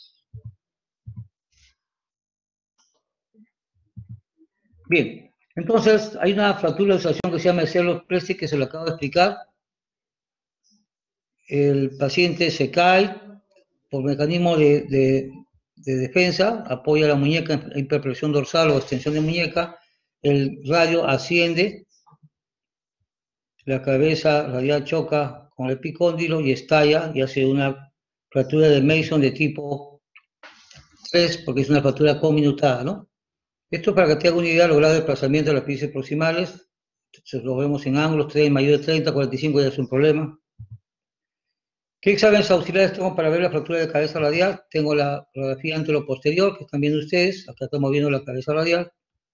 Bien, entonces hay una fractura de luxación que se llama Ehlers Danlos, que se lo acabo de explicar. El paciente se cae por mecanismo de defensa, apoya la muñeca en hiperpresión dorsal o extensión de muñeca, el radio asciende, la cabeza radial choca con el epicóndilo y estalla y hace una fractura de Mason de tipo 3, porque es una fractura conminutada, ¿no? Esto, para que te haga una idea, lograr el desplazamiento de las piezas proximales. Entonces, lo vemos en ángulos mayor de 30, 45, ya es un problema. ¿Qué exámenes auxiliares tengo para ver la fractura de cabeza radial? Tengo la radiografía anteroposterior, que están viendo ustedes. Acá estamos viendo la cabeza radial.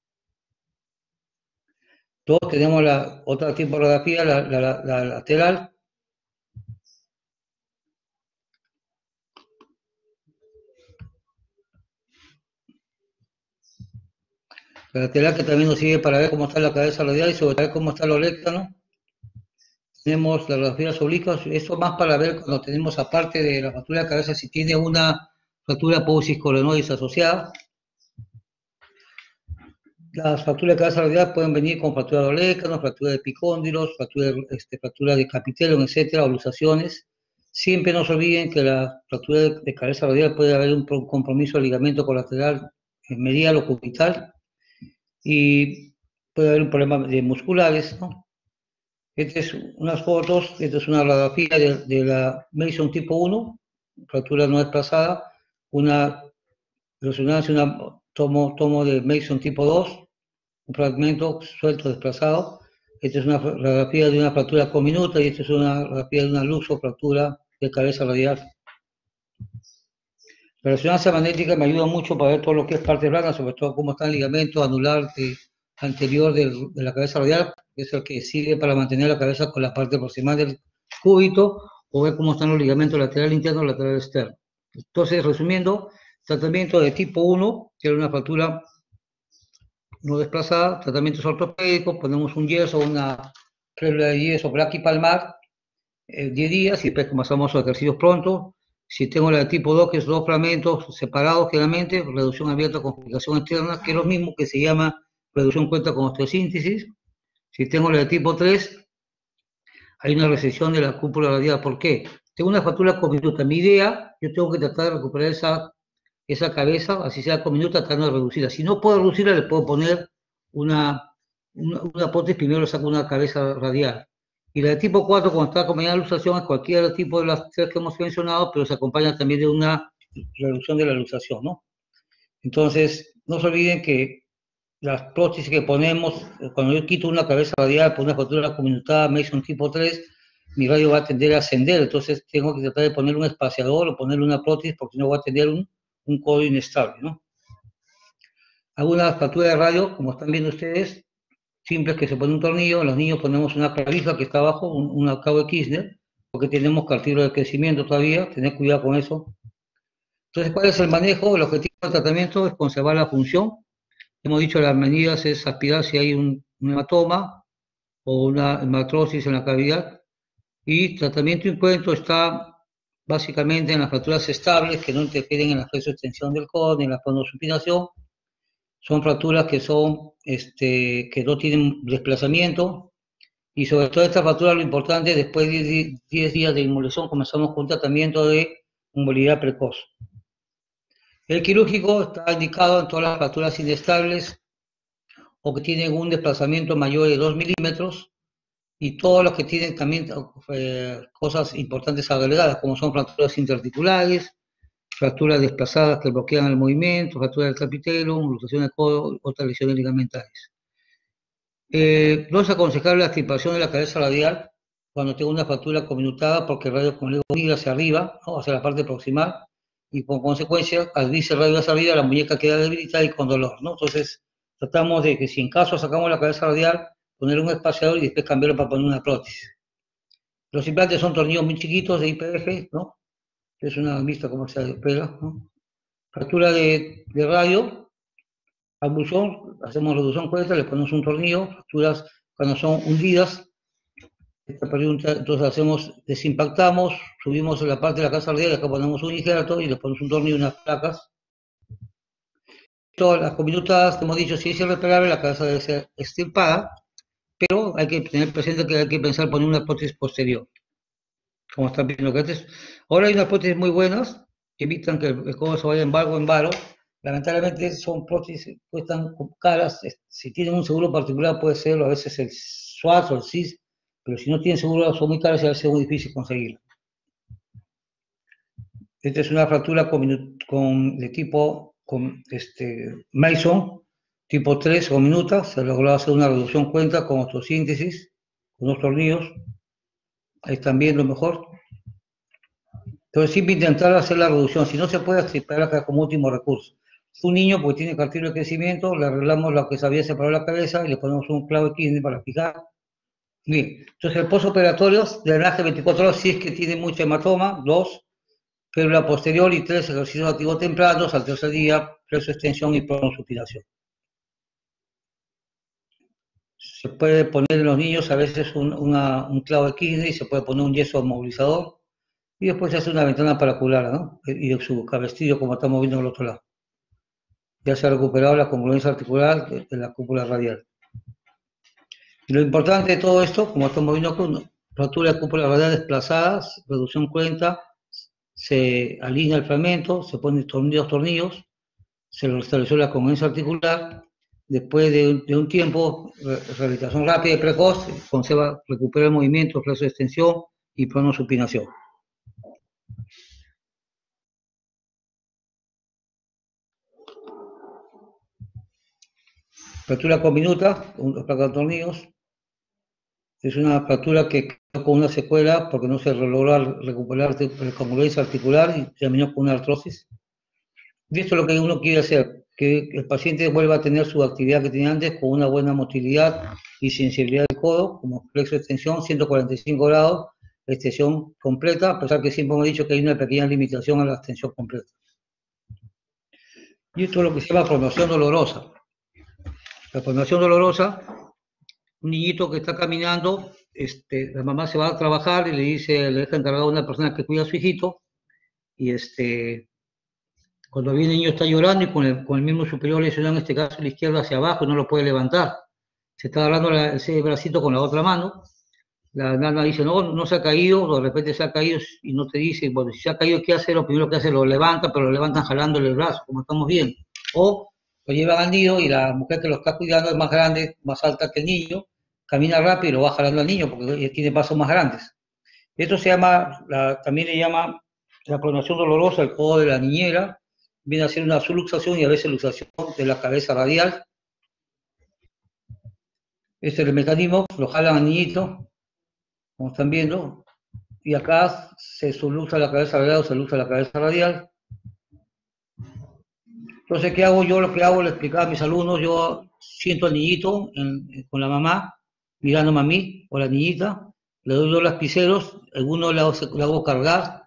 Todos tenemos la otra tipo de radiografía, la lateral. La lateral, que también nos sirve para ver cómo está la cabeza radial y sobre todo cómo está el olectano. Tenemos las radiografías oblicuas, esto más para ver cuando tenemos, aparte de la fractura de cabeza, si tiene una fractura apófisis coronoides asociada. Las fracturas de cabeza radial pueden venir con fractura de olectano, fractura de epicóndilos, fractura de capitelum, etcétera, o luxaciones. Siempre no se olviden que la fractura de cabeza radial puede haber un compromiso del ligamento colateral medial o cubital. Y puede haber un problema de musculares, ¿no? Esta es unas fotos, esta es una radiografía de la Mason tipo 1, fractura no desplazada, una resonancia, tomo de Mason tipo 2, un fragmento suelto desplazado. Esta es una radiografía de una fractura conminuta y esta es una radiografía de una luxofractura de cabeza radial. La resonancia magnética me ayuda mucho para ver todo lo que es parte blanda, sobre todo cómo está el ligamento anular anterior de la cabeza radial, que es el que sirve para mantener la cabeza con la parte proximal del cúbito, o ver cómo están los ligamentos lateral interno y lateral externo. Entonces, resumiendo, tratamiento de tipo 1, que era una fractura no desplazada, tratamientos ortopédicos, ponemos un yeso, una férula de yeso braquipalmar, 10 días, y después comenzamos los ejercicios pronto. Si tengo la de tipo 2, que es dos fragmentos separados generalmente, reducción abierta con complicación externa, que es lo mismo que se llama reducción cuenta con osteosíntesis. Si tengo la de tipo 3, hay una recesión de la cúpula radial. ¿Por qué? Tengo una fractura conminuta. Mi idea, yo tengo que tratar de recuperar esa cabeza, así sea conminuta, tratando de reducirla. Si no puedo reducirla, le puedo poner una prótesis, primero le saco una cabeza radial. Y la de tipo 4, cuando está acompañada de luxación, es cualquier tipo de las tres que hemos mencionado, pero se acompaña también de una reducción de la luxación, ¿no? Entonces, no se olviden que las prótesis que ponemos, cuando yo quito una cabeza radial por una fractura conminutada Mason tipo 3, mi radio va a tender a ascender, entonces tengo que tratar de poner un espaciador o ponerle una prótesis porque no va a tener un codo inestable, ¿no? Algunas fracturas de radio, como están viendo ustedes, simples, que se pone un tornillo, en los niños ponemos una clavija que está abajo, una cabo de Kirchner, porque tenemos cartílago de crecimiento todavía, tener cuidado con eso. Entonces, ¿cuál es el manejo? El objetivo del tratamiento es conservar la función. Hemos dicho las medidas es aspirar si hay un hematoma o una hematrosis en la cavidad, y tratamiento incruento está básicamente en las fracturas estables que no interfieren en la extensión del codo ni en la supinación. Son fracturas que no tienen desplazamiento, y sobre todo esta fractura lo importante, después de 10 días de inmunización comenzamos con un tratamiento de movilidad precoz. El quirúrgico está indicado en todas las fracturas inestables o que tienen un desplazamiento mayor de 2 milímetros, y todos los que tienen también cosas importantes agregadas, como son fracturas interarticulares, fracturas desplazadas que bloquean el movimiento, fracturas del capitelo, luxación del codo, otras lesiones ligamentarias. No es aconsejable la extirpación de la cabeza radial cuando tengo una fractura conminutada, porque el radio, como le digo, mira hacia arriba, ¿no?, hacia la parte proximal, y por consecuencia, al irse el radio hacia arriba, la muñeca queda debilitada y con dolor, ¿no? Entonces, tratamos de que si en caso sacamos la cabeza radial, poner un espaciador y después cambiarlo para poner una prótesis. Los implantes son tornillos muy chiquitos de IPF, ¿no? Es una vista como se pega, ¿no? Fractura de radio, abulsión, hacemos reducción cuenta, le ponemos un tornillo. Fracturas cuando son hundidas, esta pregunta, entonces desimpactamos, subimos la parte de la cabeza radial, acá ponemos un injerto y le ponemos un tornillo y unas placas. Todas las conminutadas, hemos dicho, si es irreparable, la cabeza debe ser extirpada, pero hay que tener presente que hay que pensar poner una prótesis posterior, como están viendo que antes. Ahora hay unas prótesis muy buenas que evitan que el codo se vaya en varo. Lamentablemente son prótesis, cuestan caras. Si tienen un seguro particular puede ser, a veces el SWAT o el CIS, pero si no tienen seguro son muy caras y a veces es muy difícil conseguirlo. Esta es una fractura de tipo Mason, tipo 3 o minuta. Se logró hacer una reducción cuenta con osteosíntesis, con unos tornillos. Ahí están viendo mejor. Entonces siempre intentar hacer la reducción. Si no se puede, extirpar acá como último recurso. Un niño porque tiene cartílago de crecimiento, le arreglamos lo que se había separado la cabeza y le ponemos un clavo de Kirchner para fijar. Bien, entonces el postoperatorio, drenaje 24 horas si es que tiene mucha hematoma, 2, férula posterior, y 3, ejercicios activos tempranos, al tercer día, extensión y supinación. Se puede poner en los niños a veces un clavo de Kirchner y se puede poner un yeso movilizador, y después se hace una ventana paracular, ¿no? Y de su cabestillo, como estamos viendo al otro lado. Ya se ha recuperado la congruencia articular de la cúpula radial. Y lo importante de todo esto, como estamos viendo con fractura de cúpula radial desplazadas, reducción cuenta, se alinea el fragmento, se ponen dos tornillos, se restableció la congruencia articular, después de un tiempo, rehabilitación rápida y precoz, recupera el movimiento, reflejo de extensión y pronosupinación. Fractura comminuta, los placatornillos. Es una fractura que quedó con una secuela porque no se logró recuperar la congruencia articular y terminó con una artrosis. Y esto es lo que uno quiere hacer, que el paciente vuelva a tener su actividad que tenía antes con una buena motilidad y sensibilidad del codo, como flexo extensión, 145 grados, extensión completa, a pesar que siempre hemos dicho que hay una pequeña limitación a la extensión completa. Y esto es lo que se llama pronación dolorosa. La pronación dolorosa, un niñito que está caminando, la mamá se va a trabajar y le deja encargado a una persona que cuida a su hijito, y cuando viene el niño está llorando y con el miembro superior lesionado, en este caso la izquierda hacia abajo, y no lo puede levantar. Se está agarrando ese bracito con la otra mano. La nana dice, no, no se ha caído, de repente se ha caído y no te dice, bueno, si se ha caído, ¿qué hace? Lo primero que hace lo levanta, pero lo levantan jalándole el brazo, como estamos viendo. O lo llevan al nido y la mujer que lo está cuidando es más grande, más alta que el niño, camina rápido y lo va jalando al niño porque tiene pasos más grandes. Esto se llama, también le llama la pronación dolorosa, el codo de la niñera, viene a ser una subluxación y a veces luxación de la cabeza radial. Este es el mecanismo, lo jalan al niñito, como están viendo, y acá se subluxa la cabeza radial o se luxa la cabeza radial. Entonces, ¿qué hago yo? Lo que hago, le explicaba a mis alumnos, yo siento al niñito con la mamá, mirándome a mí, o la niñita, le doy los lapiceros, algunos le hago cargar.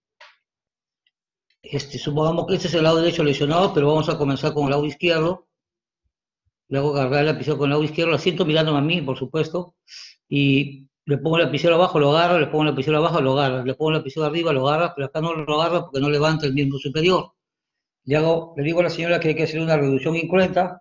Supongamos que este es el lado derecho lesionado, pero vamos a comenzar con el lado izquierdo. Le hago cargar el lapicero con el lado izquierdo, la siento mirándome a mí, por supuesto, y le pongo el lapicero abajo, lo agarra, le pongo el lapicero abajo, lo agarra, le pongo el lapicero arriba, lo agarra, pero acá no lo agarra porque no levanta el miembro superior. Le digo a la señora que hay que hacer una reducción incruenta,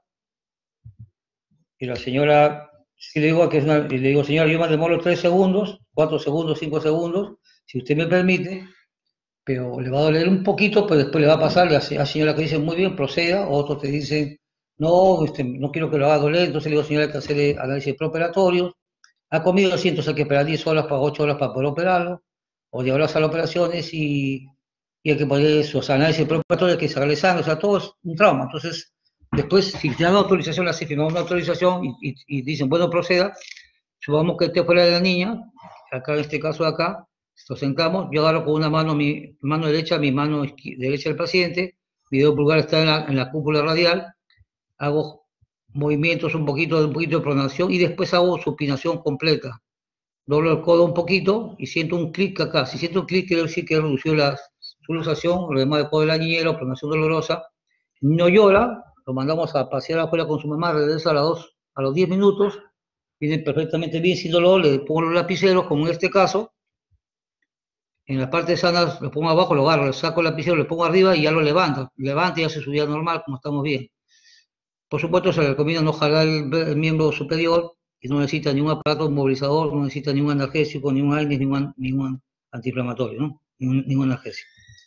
y la señora, sí le digo y le digo, señora, yo me demoro 3 segundos, 4 segundos, 5 segundos, si usted me permite, pero le va a doler un poquito, pero después le va a pasar, la señora que dice, muy bien, proceda, otros te dicen, no, no quiero que lo haga doler, entonces le digo, señora, hay que hacer análisis preoperatorios, ha comido asiento, hay que esperar 10 horas para 8 horas para poder operarlo, o llevarlo a las operaciones y hay que poner sus análisis preoperatorios, hay que sacarle sangre, o sea, todo es un trauma. Entonces, después, si te dan autorización, así firmamos una autorización y dicen, bueno, proceda, supongamos que esté fuera de la niña, acá en este caso de acá, nos sentamos, yo agarro con una mano mi mano derecha, mi mano derecha del paciente, mi dedo pulgar está en la cúpula radial, hago movimientos un poquito de pronación y después hago supinación completa. Doblo el codo un poquito y siento un clic acá. Si siento un clic, quiere decir que redució la subluxación, lo demás del codo de la niñera, pronación dolorosa. No llora, lo mandamos a pasear afuera con su mamá, regresa a los 10 minutos, viene perfectamente bien sin dolor, le pongo los lapiceros, como en este caso, en la parte sana lo pongo abajo, lo agarro, le saco el lapicero, lo pongo arriba y ya lo levanta y hace su vida normal, como estamos bien. Por supuesto, se le recomienda no jalar el miembro superior, y no necesita ningún aparato movilizador, no necesita ningún analgésico, ningún aire, ningún antiinflamatorio, ¿no? Ningún analgésico.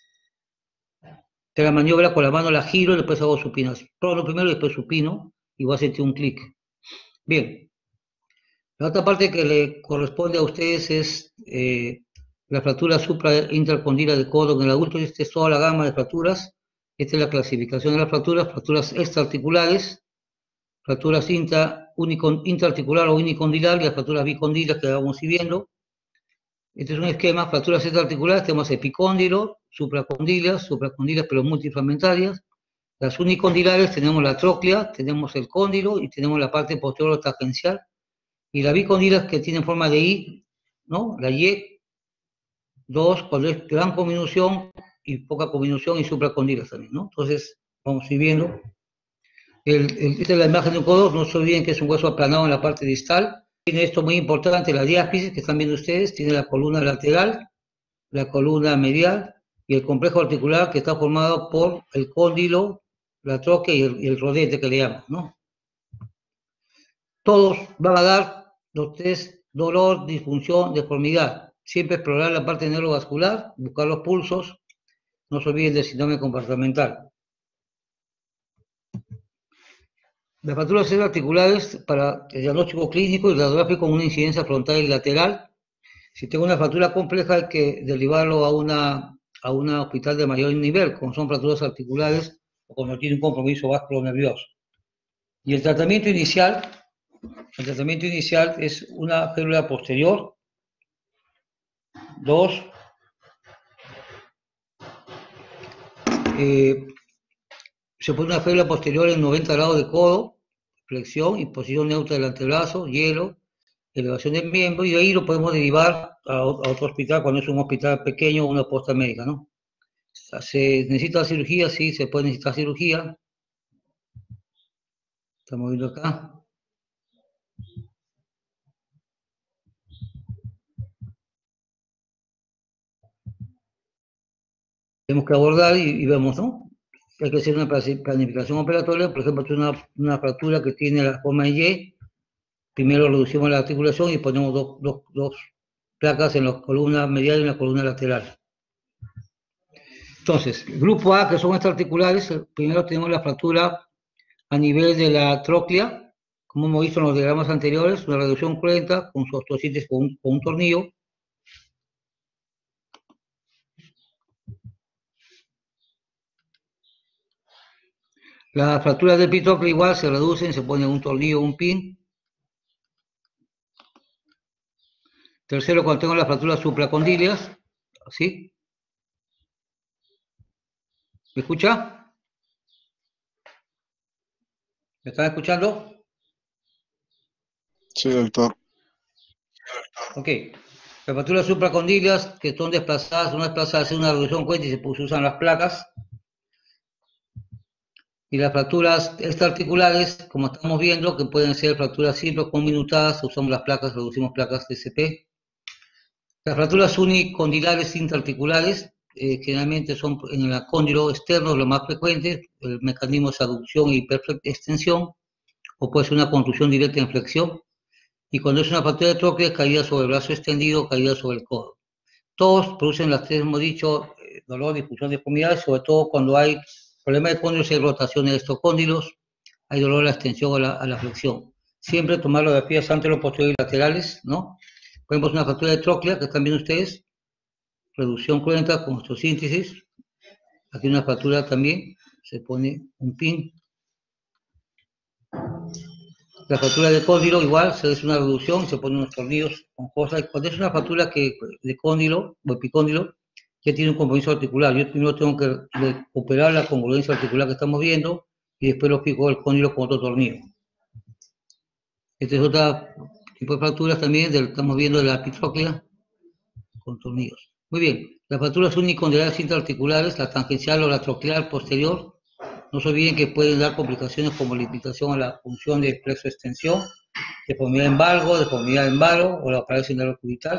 La maniobra con la mano la giro y después hago supinación. Prono primero y después supino y voy a sentir un clic. Bien. La otra parte que le corresponde a ustedes es la fractura supra-intercondila del codo en el adulto. Esta es toda la gama de fracturas. Esta es la clasificación de las fracturas extraarticulares, fracturas intraarticular o unicondilar y las fracturas bicondilas que vamos viendo. Este es un esquema, fracturas extraarticulares, tenemos epicóndilo, supracondilas pero multifragmentarias. Las unicondilares tenemos la tróclea, tenemos el cóndilo y tenemos la parte posterior tangencial. Y las bicondilas que tienen forma de I, ¿no? La Y, 2, cuando es gran convolución y poca convolución y supracondilas también, ¿no? Entonces, vamos a ir viendo. Esta es la imagen de un codo, no se olviden que es un hueso aplanado en la parte distal. Tiene esto muy importante, la diáfisis que están viendo ustedes, tiene la columna lateral, la columna medial y el complejo articular que está formado por el cóndilo, la tróquea y el rodete que le llaman, ¿no? Todos van a dar los test dolor, disfunción, deformidad. Siempre explorar la parte neurovascular, buscar los pulsos, no se olviden del síndrome comportamental. Las fracturas articulares para el diagnóstico clínico y radiográfico con una incidencia frontal y lateral. Si tengo una fractura compleja hay que derivarlo a un hospital de mayor nivel, como son fracturas articulares o cuando tiene un compromiso vasculonervioso. Y el tratamiento inicial es una férula posterior, dos, se pone una férula posterior en 90 grados de codo, flexión y posición neutra del antebrazo, hielo, elevación del miembro, y de ahí lo podemos derivar a otro hospital cuando es un hospital pequeño o una posta médica, ¿no? ¿Se necesita cirugía? Sí, se puede necesitar cirugía. Estamos viendo acá. Tenemos que abordar y vemos, ¿no? Hay que hacer una planificación operatoria, por ejemplo, una fractura que tiene la forma de Y, primero reducimos la articulación y ponemos dos placas en la columna medial y en la columna lateral. Entonces, grupo A, que son extraarticulares, primero tenemos la fractura a nivel de la tróclea, como hemos visto en los diagramas anteriores, una reducción cruenta con su osteosíntesis con un tornillo. Las fracturas del epitrócleo igual se reducen, se pone un tornillo o un pin. Tercero, cuando tengo las fracturas supracondilias, así. ¿Me escucha? ¿Me están escuchando? Sí, doctor. Ok. Las fracturas supracondilias que son desplazadas, una desplazada hace una reducción cuenta y se usan las placas. Y las fracturas extraarticulares, como estamos viendo, que pueden ser fracturas simples conminutadas, usamos las placas, reducimos placas TCP. Las fracturas unicondilares intraarticulares, generalmente son en el cóndilo externo lo más frecuente, el mecanismo es aducción y hiperextensión, o puede ser una contusión directa en flexión. Y cuando es una fractura de tróclea, caída sobre el brazo extendido, caída sobre el codo. Todos producen las tres, hemos dicho, dolor, disfunción de extremidades, sobre todo cuando hay problema de cóndilos y rotaciones de estos cóndilos, hay dolor a la extensión o a la flexión. Siempre tomarlo de pies anteros, posteriores y laterales, ¿no? Por ejemplo, una fractura de tróclea, que están viendo ustedes, reducción cruenta con osteosíntesis. Aquí una fractura también, se pone un pin. La fractura de cóndilo igual, se hace una reducción, se ponen unos tornillos con cosas. Cuando es una fractura de cóndilo o epicóndilo, ya tiene un compromiso articular. Yo primero tengo que recuperar la congruencia articular que estamos viendo y después lo fijo el cóndilo con otro tornillo. Esta es otra tipo de fracturas también, estamos viendo de la epitróclea con tornillos. Muy bien, las fracturas unicondilares intraarticulares, la tangencial o la troclear posterior, no se olviden que pueden dar complicaciones como limitación a la función de flexo-extensión, deformidad en valgo, deformidad en varo o la parálisis neurocubital.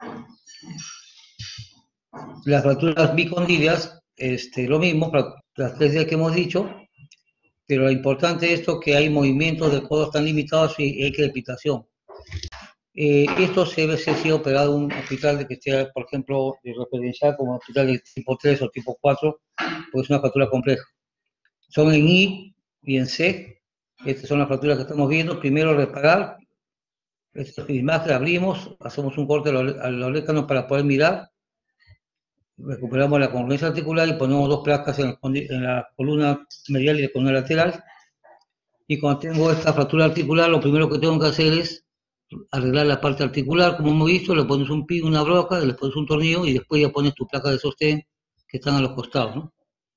Las fracturas bicondilias, lo mismo, las tres días que hemos dicho, pero lo importante de esto es que hay movimientos de codos tan limitados y hay crepitación. Esto se debe ser operado en un hospital de que esté, por ejemplo, referencial como hospital de tipo 3 o tipo 4, porque es una fractura compleja. Son en I y en C. Estas son las fracturas que estamos viendo. Primero reparar. Esta imagen abrimos, hacemos un corte al orécano para poder mirar. Recuperamos la congruencia articular y ponemos dos placas en la columna medial y la columna lateral. Y cuando tengo esta fractura articular, lo primero que tengo que hacer es arreglar la parte articular. Como hemos visto, le pones un pin, una broca, le pones un tornillo y después ya pones tus placas de sostén que están a los costados, ¿no?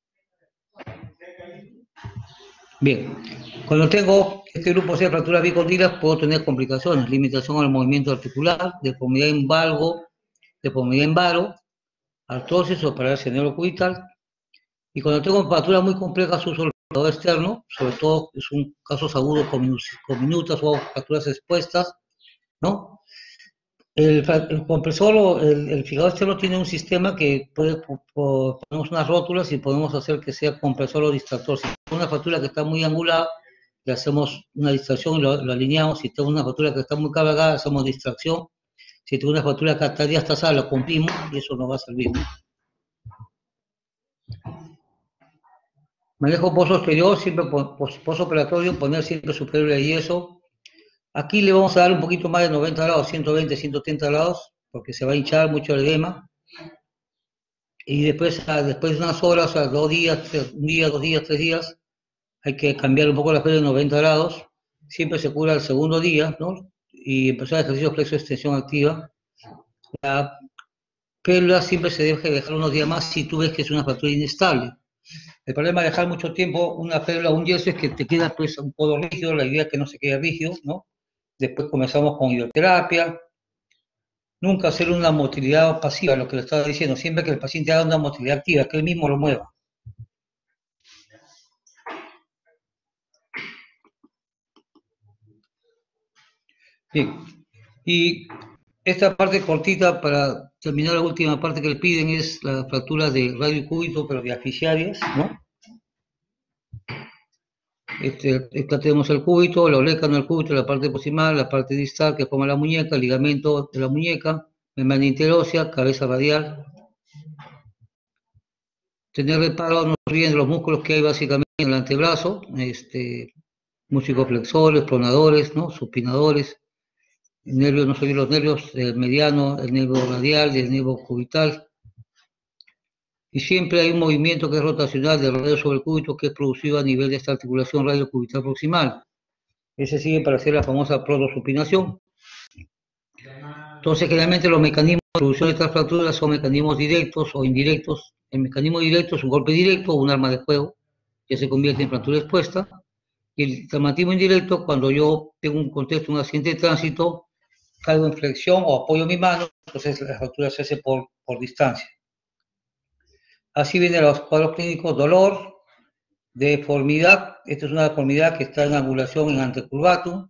Bien, cuando tengo este grupo C de fracturas bicondilas, puedo tener complicaciones, limitación al movimiento articular, deformidad en valgo, deformidad en varo, artrosis o parálisis neurocubital. Y cuando tengo fracturas muy complejas, uso el rotulador externo, sobre todo son casos agudos con minutas o fracturas expuestas, ¿no? El compresor o el fijador externo tiene un sistema que ponemos unas rótulas y podemos hacer que sea compresor o distractor. Si tengo una fractura que está muy angulada, le hacemos una distracción y lo alineamos. Si tengo una fractura que está muy cargada, hacemos distracción. Si tengo una fractura que está diastasada, la comprimos y eso nos va a servir, ¿no? Manejo posterior, siempre posoperatorio, poner siempre su férula de yeso. Aquí le vamos a dar un poquito más de 90 grados, 120, 130 grados, porque se va a hinchar mucho el edema. Y después, después de unas horas, 2 días, un día, 2 días, 3 días, hay que cambiar un poco la férula de 90 grados. Siempre se cura el segundo día, ¿no? Y empezar el ejercicio flexo-extensión activa. La férula siempre se debe dejar unos días más si tú ves que es una fractura inestable. El problema de dejar mucho tiempo una férula o un yeso es que te queda pues un codo rígido, la idea es que no se quede rígido, ¿no? Después comenzamos con hidroterapia. Nunca hacer una motilidad pasiva, lo que le estaba diciendo, siempre que el paciente haga una motilidad activa, que él mismo lo mueva. Bien, y esta parte cortita para terminar la última parte que le piden es la fractura de radio y cúbito, pero diaficiarias, ¿no? Acá tenemos el cúbito, la olecano del cúbito, la parte proximal, la parte distal que forma la muñeca, el ligamento de la muñeca, membrana interósea, cabeza radial. Tener reparo no olviden de los músculos que hay básicamente en el antebrazo, musicoflexores, pronadores, ¿no? Supinadores. El nervio, no olviden los nervios, el mediano, el nervio radial y el nervio cubital. Y siempre hay un movimiento que es rotacional del radio sobre el cúbito que es producido a nivel de esta articulación radio-cubital proximal. Ese sigue para hacer la famosa protosupinación. Entonces, generalmente los mecanismos de producción de estas fracturas son mecanismos directos o indirectos. El mecanismo directo es un golpe directo o un arma de fuego que se convierte en fractura expuesta. Y el traumatismo indirecto, cuando yo tengo un contexto, un accidente de tránsito, caigo en flexión o apoyo mi mano, entonces la fractura se hace por distancia. Así vienen los cuadros clínicos: dolor, deformidad. Esta es una deformidad que está en angulación en antecurvatum.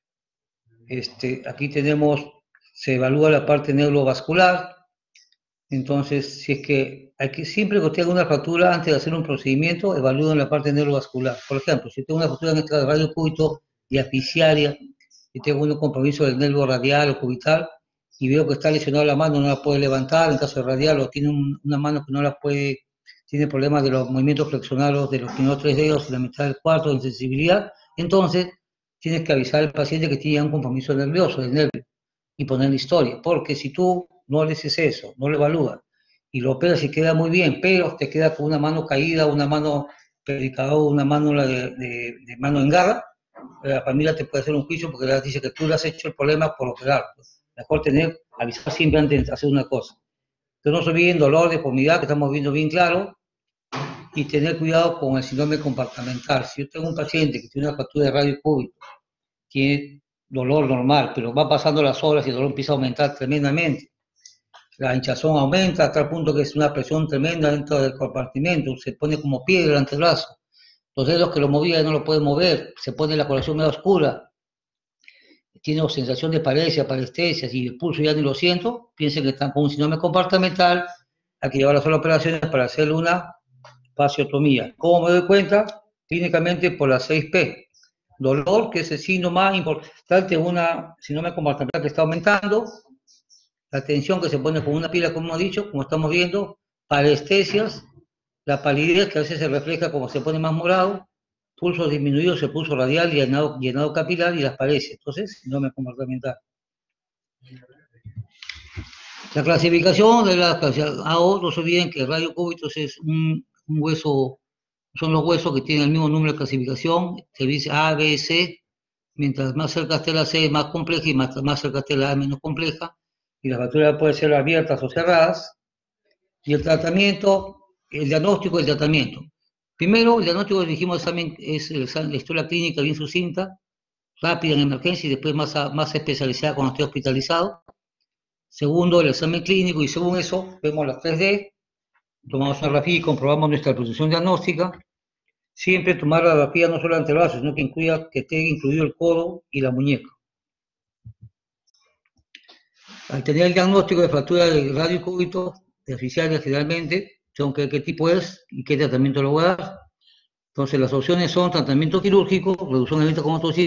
Aquí tenemos, se evalúa la parte neurovascular. Entonces, si es que siempre que usted haga una fractura, antes de hacer un procedimiento, evalúen la parte neurovascular. Por ejemplo, si tengo una fractura en el radio cúbito diaficiaria y tengo un compromiso del nervio radial o cubital y veo que está lesionada la mano, no la puede levantar, en caso de radial, o tiene una mano que no la puede, tiene problemas de los movimientos flexionarios de los primeros 3 dedos y la mitad del cuarto, de insensibilidad, entonces tienes que avisar al paciente que tiene un compromiso nervioso del nervio y poner la historia, porque si tú no le haces eso, no lo evalúas, y lo operas y queda muy bien, pero te queda con una mano caída, una mano predicada, una mano de mano en garra, la familia te puede hacer un juicio porque le dice que tú le has hecho el problema por operar. Mejor avisar siempre antes de hacer una cosa. Que no se olviden dolor, deformidad, que estamos viendo bien claro, y tener cuidado con el síndrome compartimental. Si yo tengo un paciente que tiene una fractura de radio cúbito, tiene dolor normal, pero va pasando las horas y el dolor empieza a aumentar tremendamente. La hinchazón aumenta a tal punto que es una presión tremenda dentro del compartimento, se pone como piedra el antebrazo. Los dedos que lo movían no lo pueden mover, se pone la coloración medio oscura, tiene sensación de parestesia, y el pulso ya ni lo siento, piensen que están con un síndrome compartimental, hay que llevar las operaciones para hacer una fasciotomía. ¿Cómo me doy cuenta? Clínicamente por la 6P. Dolor, que es el signo más importante, una síndrome compartimental que está aumentando, la tensión que se pone con una pila, como hemos dicho, como estamos viendo, parestesias, la palidez que a veces se refleja como se pone más morado, pulsos disminuidos, el pulso radial, llenado capilar y las paredes. Entonces, síndrome comportamental. La clasificación de la AO, no se olviden que el radio cúbitos es un hueso, son los huesos que tienen el mismo número de clasificación, se dice A, B, C, mientras más cerca esté la C es más compleja y más cerca esté la A menos compleja, y las fracturas pueden ser abiertas o cerradas, y el tratamiento, el diagnóstico y el tratamiento. Primero, el diagnóstico, dijimos, examen, es la historia clínica bien sucinta, rápida en emergencia y después más especializada cuando esté hospitalizado. Segundo, el examen clínico, y según eso, vemos las 3D, tomamos una radiografía y comprobamos nuestra posición diagnóstica. Siempre tomar la radiografía no solo ante el brazo, sino que esté incluido el codo y la muñeca. Al tener el diagnóstico de fractura de radio cúbito, deficiaria generalmente, tengo que ver qué tipo es y qué tratamiento lo voy a dar. Entonces, las opciones son tratamiento quirúrgico, reducción de venta con otros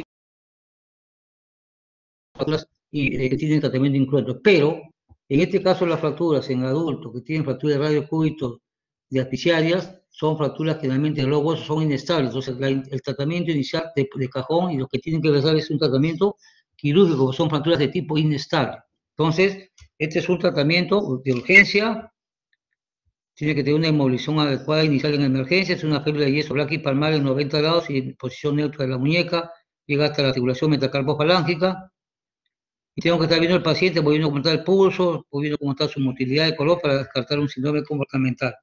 y que tienen tratamiento incruento. Pero, en este caso, las fracturas en adultos que tienen fractura de radio cúbito diaficiarias, son fracturas que generalmente los huesos son inestables, entonces el tratamiento inicial de cajón y lo que tienen que realizar es un tratamiento quirúrgico, que son fracturas de tipo inestable. Entonces, este es un tratamiento de urgencia, tiene que tener una inmovilización adecuada inicial en emergencia, es una férula de yeso braquipalmar en 90 grados y en posición neutra de la muñeca, llega hasta la articulación metacarpofalángica, y tengo que estar viendo al paciente, volviendo a comentar el pulso, volviendo a comentar su motilidad de color para descartar un síndrome comportamental.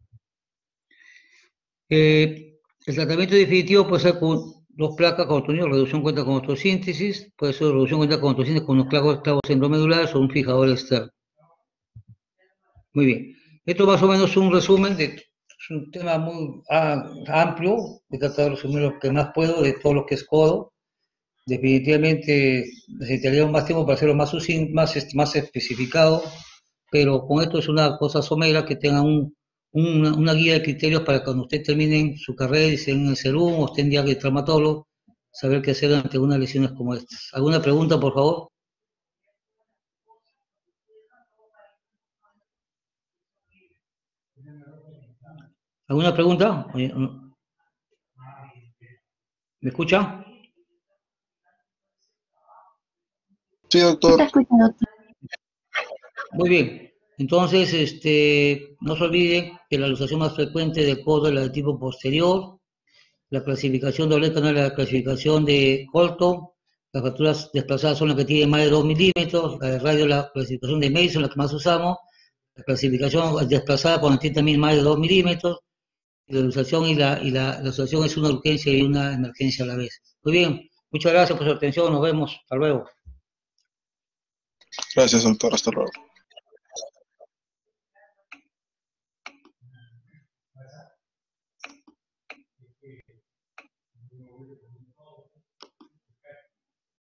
El tratamiento definitivo puede ser con dos placas con autonomía, reducción cuenta con autosíntesis, puede ser reducción cuenta con autosíntesis con un clavos centromedulares o un fijador externo. Muy bien. Esto más o menos es un resumen es un tema muy amplio, he tratado de resumir lo que más puedo de todo lo que es codo. Definitivamente necesitaría más tiempo para hacerlo más especificado, pero con esto es una cosa somera que tengan una guía de criterios para cuando usted termine su carrera y esté en el SERUM o esté en día de traumatólogo, saber qué hacer ante unas lesiones como estas. ¿Alguna pregunta, por favor? ¿Alguna pregunta? ¿Me escucha? Sí, doctor. Muy bien. Entonces, no se olviden que la luxación más frecuente del codo es la de tipo posterior, la clasificación doble canal es la clasificación de Colton, las fracturas desplazadas son las que tienen más de 2 milímetros, la de radio la clasificación de Mason, la que más usamos, la clasificación desplazada cuando tiene también más de 2 milímetros, y la luxación la luxación es una urgencia y una emergencia a la vez. Muy bien, muchas gracias por su atención, nos vemos, hasta luego. Gracias, doctor. Hasta luego.